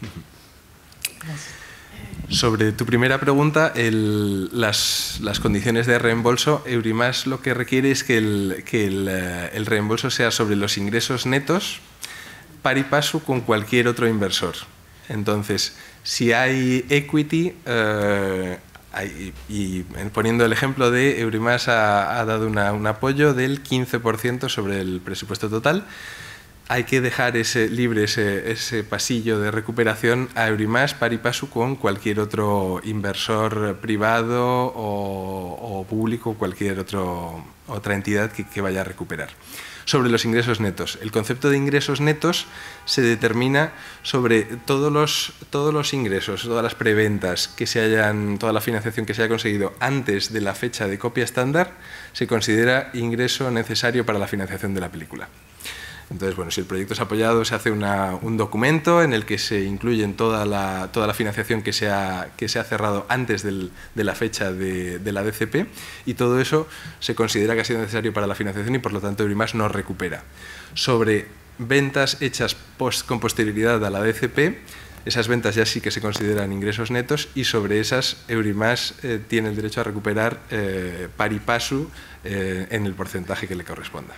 Gracias. Sobre tu primera pregunta, el, las, las condiciones de reembolso, Eurimage lo que requiere es que el, que el, el reembolso sea sobre los ingresos netos pari passu con cualquier otro inversor. Entonces, si hay equity, eh, hay, y poniendo el ejemplo de Eurimage ha, ha dado una, un apoyo del quince por ciento sobre el presupuesto total, hay que dejar ese, libre ese, ese pasillo de recuperación a Eurimage pari passu con cualquier otro inversor privado o, o público, cualquier otro, otra entidad que, que vaya a recuperar. Sobre los ingresos netos. El concepto de ingresos netos se determina sobre todos los, todos los ingresos, todas las preventas que se hayan, toda la financiación que se haya conseguido antes de la fecha de copia estándar, se considera ingreso necesario para la financiación de la película. Entonces, bueno, si el proyecto es apoyado, se hace una, un documento en el que se incluyen toda la, toda la financiación que se ha, que se ha cerrado antes del, de la fecha de, de la D C P, y todo eso se considera que ha sido necesario para la financiación y por lo tanto Eurimage no recupera. Sobre ventas hechas post, con posterioridad a la D C P, esas ventas ya sí que se consideran ingresos netos y sobre esas Eurimage eh, tiene el derecho a recuperar eh, pari passu eh, en el porcentaje que le corresponda.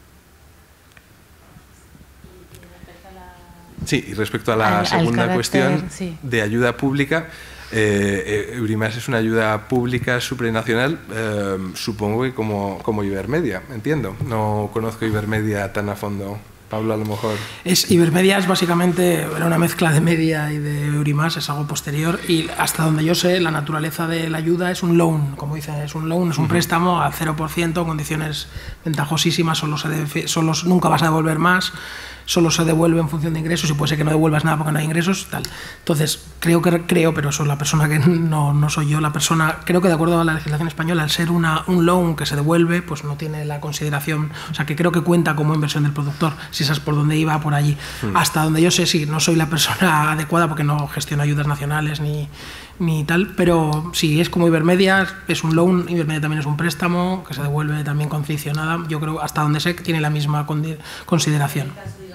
Sí, y respecto a la al, segunda al carácter, cuestión sí. de ayuda pública, eh, Eurimage es una ayuda pública supranacional, eh, supongo que como, como Ibermedia, entiendo. No conozco Ibermedia tan a fondo. Pablo, a lo mejor. Es, Ibermedia es básicamente era una mezcla de Media y de Eurimage, es algo posterior, y hasta donde yo sé, la naturaleza de la ayuda es un loan, como dicen, es un loan, es un uh-huh. préstamo a cero por ciento, condiciones ventajosísimas, solo se debe, solo, nunca vas a devolver más, solo se devuelve en función de ingresos y puede ser que no devuelvas nada porque no hay ingresos, tal. Entonces, creo que creo, pero eso es la persona que no, no soy yo, la persona, creo que de acuerdo a la legislación española, al ser una, un loan que se devuelve, pues no tiene la consideración, o sea, que creo que cuenta como inversión del productor, si esa es por donde iba, por allí. Mm. Hasta donde yo sé, sí, no soy la persona adecuada porque no gestiono ayudas nacionales ni, ni tal, pero sí, es como Ibermedia, es un loan, Ibermedia también es un préstamo que se devuelve también condicionada, yo creo, hasta donde sé que tiene la misma consideración.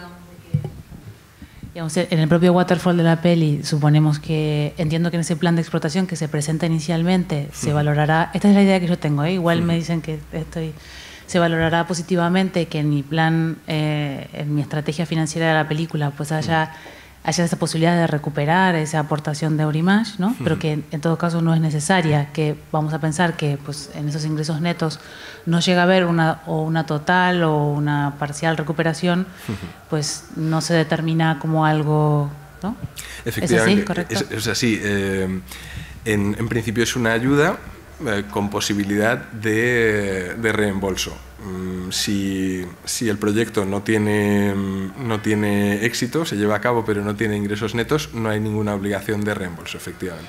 En el propio waterfall de la peli, suponemos que, entiendo que en ese plan de explotación que se presenta inicialmente, se valorará, esta es la idea que yo tengo, ¿eh? Igual me dicen que estoy, se valorará positivamente que en mi plan, eh, en mi estrategia financiera de la película, pues haya, haya esa posibilidad de recuperar esa aportación de Eurimage, ¿no? Pero que en todo caso no es necesaria, que vamos a pensar que pues, en esos ingresos netos no llega a haber una, o una total o una parcial recuperación, pues no se determina como algo, ¿no? Efectivamente, ¿es así, correcto? Es, es así. Eh, en, en principio es una ayuda eh, con posibilidad de, de reembolso. Si, si el proyecto no tiene, no tiene éxito, se lleva a cabo pero no tiene ingresos netos, no hay ninguna obligación de reembolso, efectivamente.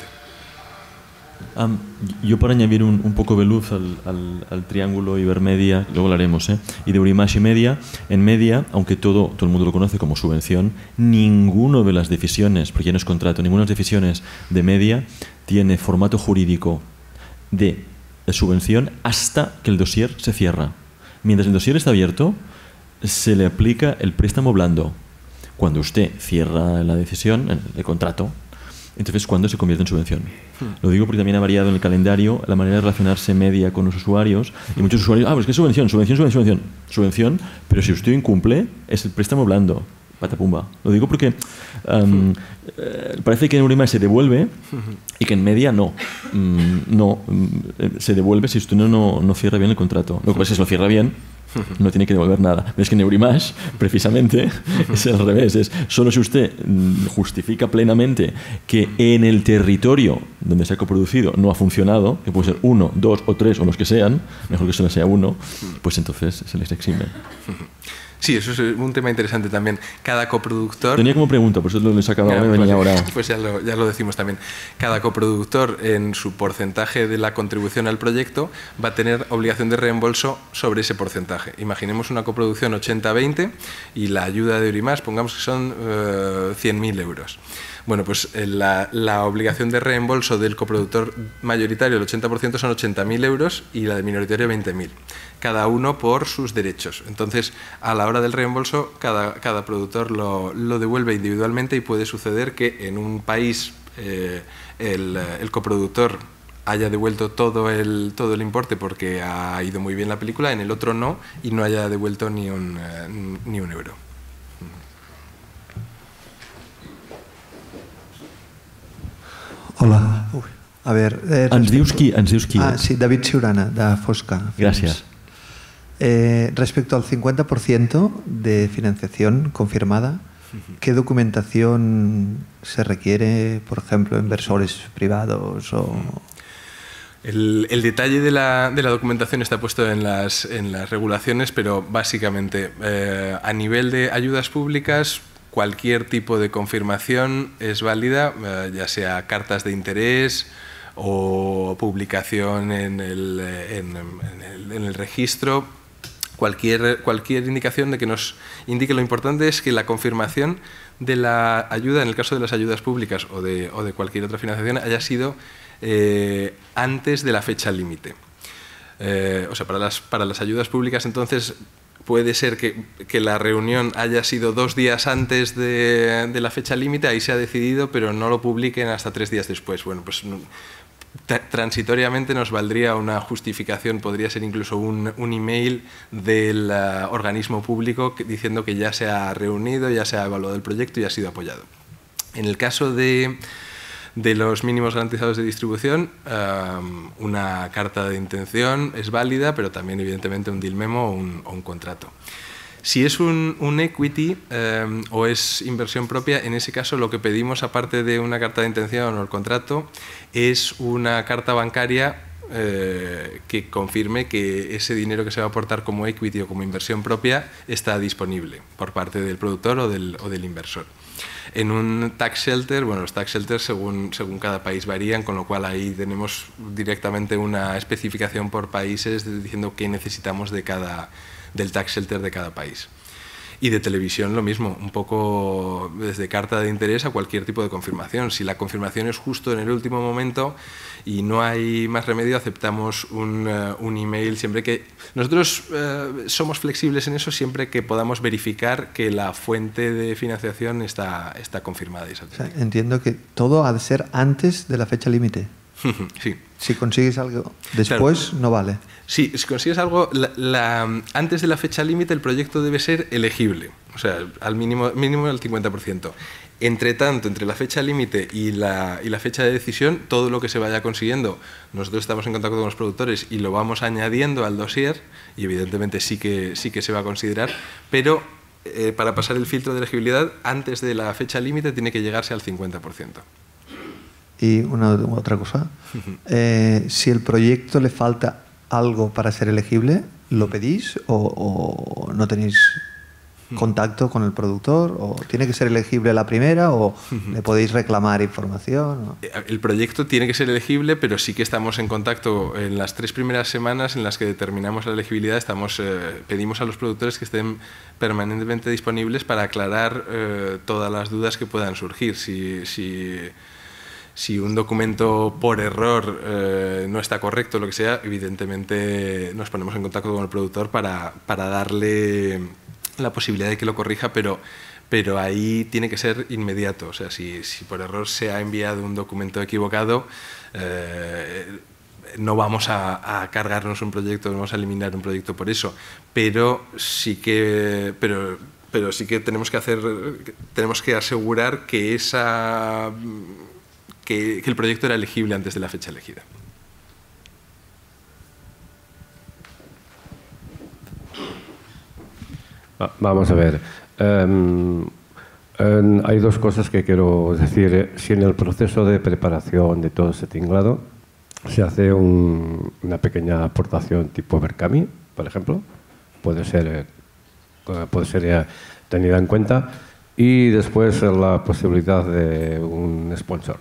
Um, yo para añadir un, un poco de luz al, al, al triángulo Ibermedia, luego lo haremos, ¿eh? y de Eurimash y Media, en Media, aunque todo, todo el mundo lo conoce como subvención, ninguna de las decisiones, porque ya no es contrato, ninguna de las decisiones de Media tiene formato jurídico de, de subvención hasta que el dossier se cierra. Mientras el dossier está abierto, se le aplica el préstamo blando. Cuando usted cierra la decisión, el contrato, entonces cuando se convierte en subvención. Lo digo porque también ha variado en el calendario la manera de relacionarse Media con los usuarios, y muchos usuarios, ah, pues que es subvención, subvención, subvención, subvención, subvención, pero si usted incumple, es el préstamo blando. Patapumba. Lo digo porque um, eh, parece que en Eurimash se devuelve y que en Media no. Mm, no, mm, se devuelve si usted no, no, no cierra bien el contrato. Lo que pasa es que si lo cierra bien, no tiene que devolver nada. Pero es que en Eurimash, precisamente, es al revés. Es solo si usted justifica plenamente que en el territorio donde se ha coproducido no ha funcionado, que puede ser uno, dos o tres o los que sean, mejor que solo sea uno, pues entonces se les exime. Sí, eso es un tema interesante también. Cada coproductor... Tenía como pregunta, por eso lo he sacado ahora, me venía ahora. Pues ya lo, ya lo decimos también. Cada coproductor, en su porcentaje de la contribución al proyecto, va a tener obligación de reembolso sobre ese porcentaje. Imaginemos una coproducción ochenta veinte y la ayuda de Eurimash, pongamos que son uh, cien mil euros. Bueno, pues la, la obligación de reembolso del coproductor mayoritario, el ochenta por ciento, son ochenta mil euros y la del minoritario veinte mil, cada uno por sus derechos. Entonces, a la hora del reembolso, cada, cada productor lo, lo devuelve individualmente y puede suceder que en un país eh, el, el coproductor haya devuelto todo el, todo el importe porque ha ido muy bien la película, en el otro no, y no haya devuelto ni un, eh, ni un euro. Hola. Ui. A ver... Eh, ens, dius qui, ens dius qui Ah, sí, David Ciurana, de Fosca. Gracias. Eh, respecto al cincuenta por ciento de financiación confirmada, ¿qué documentación se requiere, por ejemplo, inversores privados o...? El, el detalle de la, de la documentación está puesto en las, en las regulaciones, pero básicamente eh, a nivel de ayudas públicas, cualquier tipo de confirmación es válida, eh, ya sea cartas de interés o publicación en el, en, en el, en el registro. Cualquier, cualquier indicación de que nos indique. Lo importante es que la confirmación de la ayuda, en el caso de las ayudas públicas o de, o de cualquier otra financiación, haya sido eh, antes de la fecha límite. Eh, o sea, para las, para las ayudas públicas, entonces, puede ser que, que la reunión haya sido dos días antes de, de la fecha límite, ahí se ha decidido, pero no lo publiquen hasta tres días después. Bueno, pues transitoriamente nos valdría una justificación, podría ser incluso un, un email del uh, organismo público que, diciendo que ya se ha reunido, ya se ha evaluado el proyecto y ha sido apoyado. En el caso de, de los mínimos garantizados de distribución, um, una carta de intención es válida, pero también evidentemente un deal memo o un, o un contrato. Si es un, un equity eh, o es inversión propia, en ese caso lo que pedimos, aparte de una carta de intención o el contrato, es una carta bancaria eh, que confirme que ese dinero que se va a aportar como equity o como inversión propia está disponible por parte del productor o del, o del inversor. En un tax shelter, bueno, los tax shelters según, según cada país varían, con lo cual ahí tenemos directamente una especificación por países diciendo qué necesitamos de cada del tax shelter de cada país. Y de televisión lo mismo, un poco desde carta de interés a cualquier tipo de confirmación. Si la confirmación es justo en el último momento y no hay más remedio, aceptamos un, uh, un email siempre que... Nosotros uh, somos flexibles en eso siempre que podamos verificar que la fuente de financiación está, está confirmada. Y o sea, entiendo que todo ha de ser antes de la fecha límite. Sí. Si consigues algo después, claro, no vale. Sí, si consigues algo, la, la, antes de la fecha límite el proyecto debe ser elegible, o sea, al mínimo, mínimo el cincuenta por ciento. Entre tanto, entre la fecha límite y la, y la fecha de decisión, todo lo que se vaya consiguiendo, nosotros estamos en contacto con los productores y lo vamos añadiendo al dossier, y evidentemente sí que, sí que se va a considerar, pero eh, para pasar el filtro de elegibilidad, antes de la fecha límite tiene que llegarse al cincuenta por ciento. Y una otra cosa, eh, si el proyecto le falta algo para ser elegible, ¿lo pedís o, o no tenéis contacto con el productor? ¿O tiene que ser elegible la primera o le podéis reclamar información? ¿O? El proyecto tiene que ser elegible, pero sí que estamos en contacto en las tres primeras semanas en las que determinamos la elegibilidad. Estamos, eh, pedimos a los productores que estén permanentemente disponibles para aclarar eh, todas las dudas que puedan surgir. Si, si, si un documento por error eh, no está correcto, lo que sea, evidentemente nos ponemos en contacto con el productor para, para darle la posibilidad de que lo corrija, pero, pero ahí tiene que ser inmediato. O sea, si, si por error se ha enviado un documento equivocado, eh, no vamos a, a cargarnos un proyecto, no vamos a eliminar un proyecto por eso, pero sí que, pero, pero sí que tenemos que hacer, tenemos que asegurar que esa, que, que el proyecto era elegible antes de la fecha elegida. Vamos a ver. Um, um, hay dos cosas que quiero decir. Si en el proceso de preparación de todo ese tinglado se hace un, una pequeña aportación tipo Berkami, por ejemplo, puede ser, puede ser tenida en cuenta, y después la posibilidad de un sponsor.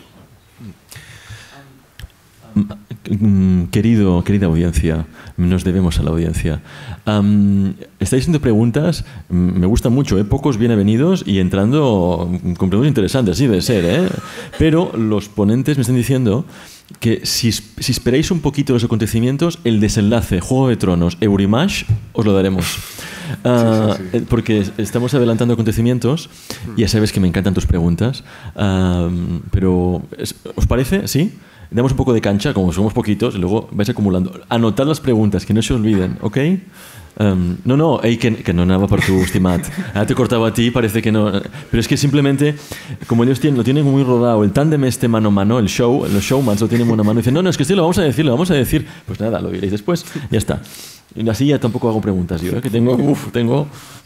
Querido, querida audiencia, nos debemos a la audiencia. Um, estáis haciendo preguntas, me gustan mucho, ¿eh? Pocos bienvenidos y entrando con preguntas interesantes, sí, debe ser, ¿eh? Pero los ponentes me están diciendo que si, si esperáis un poquito los acontecimientos, el desenlace Juego de Tronos, Eurimage, os lo daremos. Uh, sí, sí, sí. Porque estamos adelantando acontecimientos y ya sabes que me encantan tus preguntas, uh, pero ¿os parece? ¿Sí? Damos un poco de cancha, como somos poquitos, y luego vais acumulando. Anotad las preguntas, que no se olviden, ¿ok? Um, no, no, ei, que, que no anava per tu, estimat. Ahora te cortaba a ti, parece que no. Pero es que simplemente, como ellos tienen, lo tienen muy rodado, el tándem este mano a mano, el show, los showmans lo tienen mano a mano, y dicen, no, no, es que sí, lo vamos a decir, lo vamos a decir. Pues nada, lo diréis después, ya está. Y así ya tampoco hago preguntas yo, ¿eh? Que tengo, uf, tengo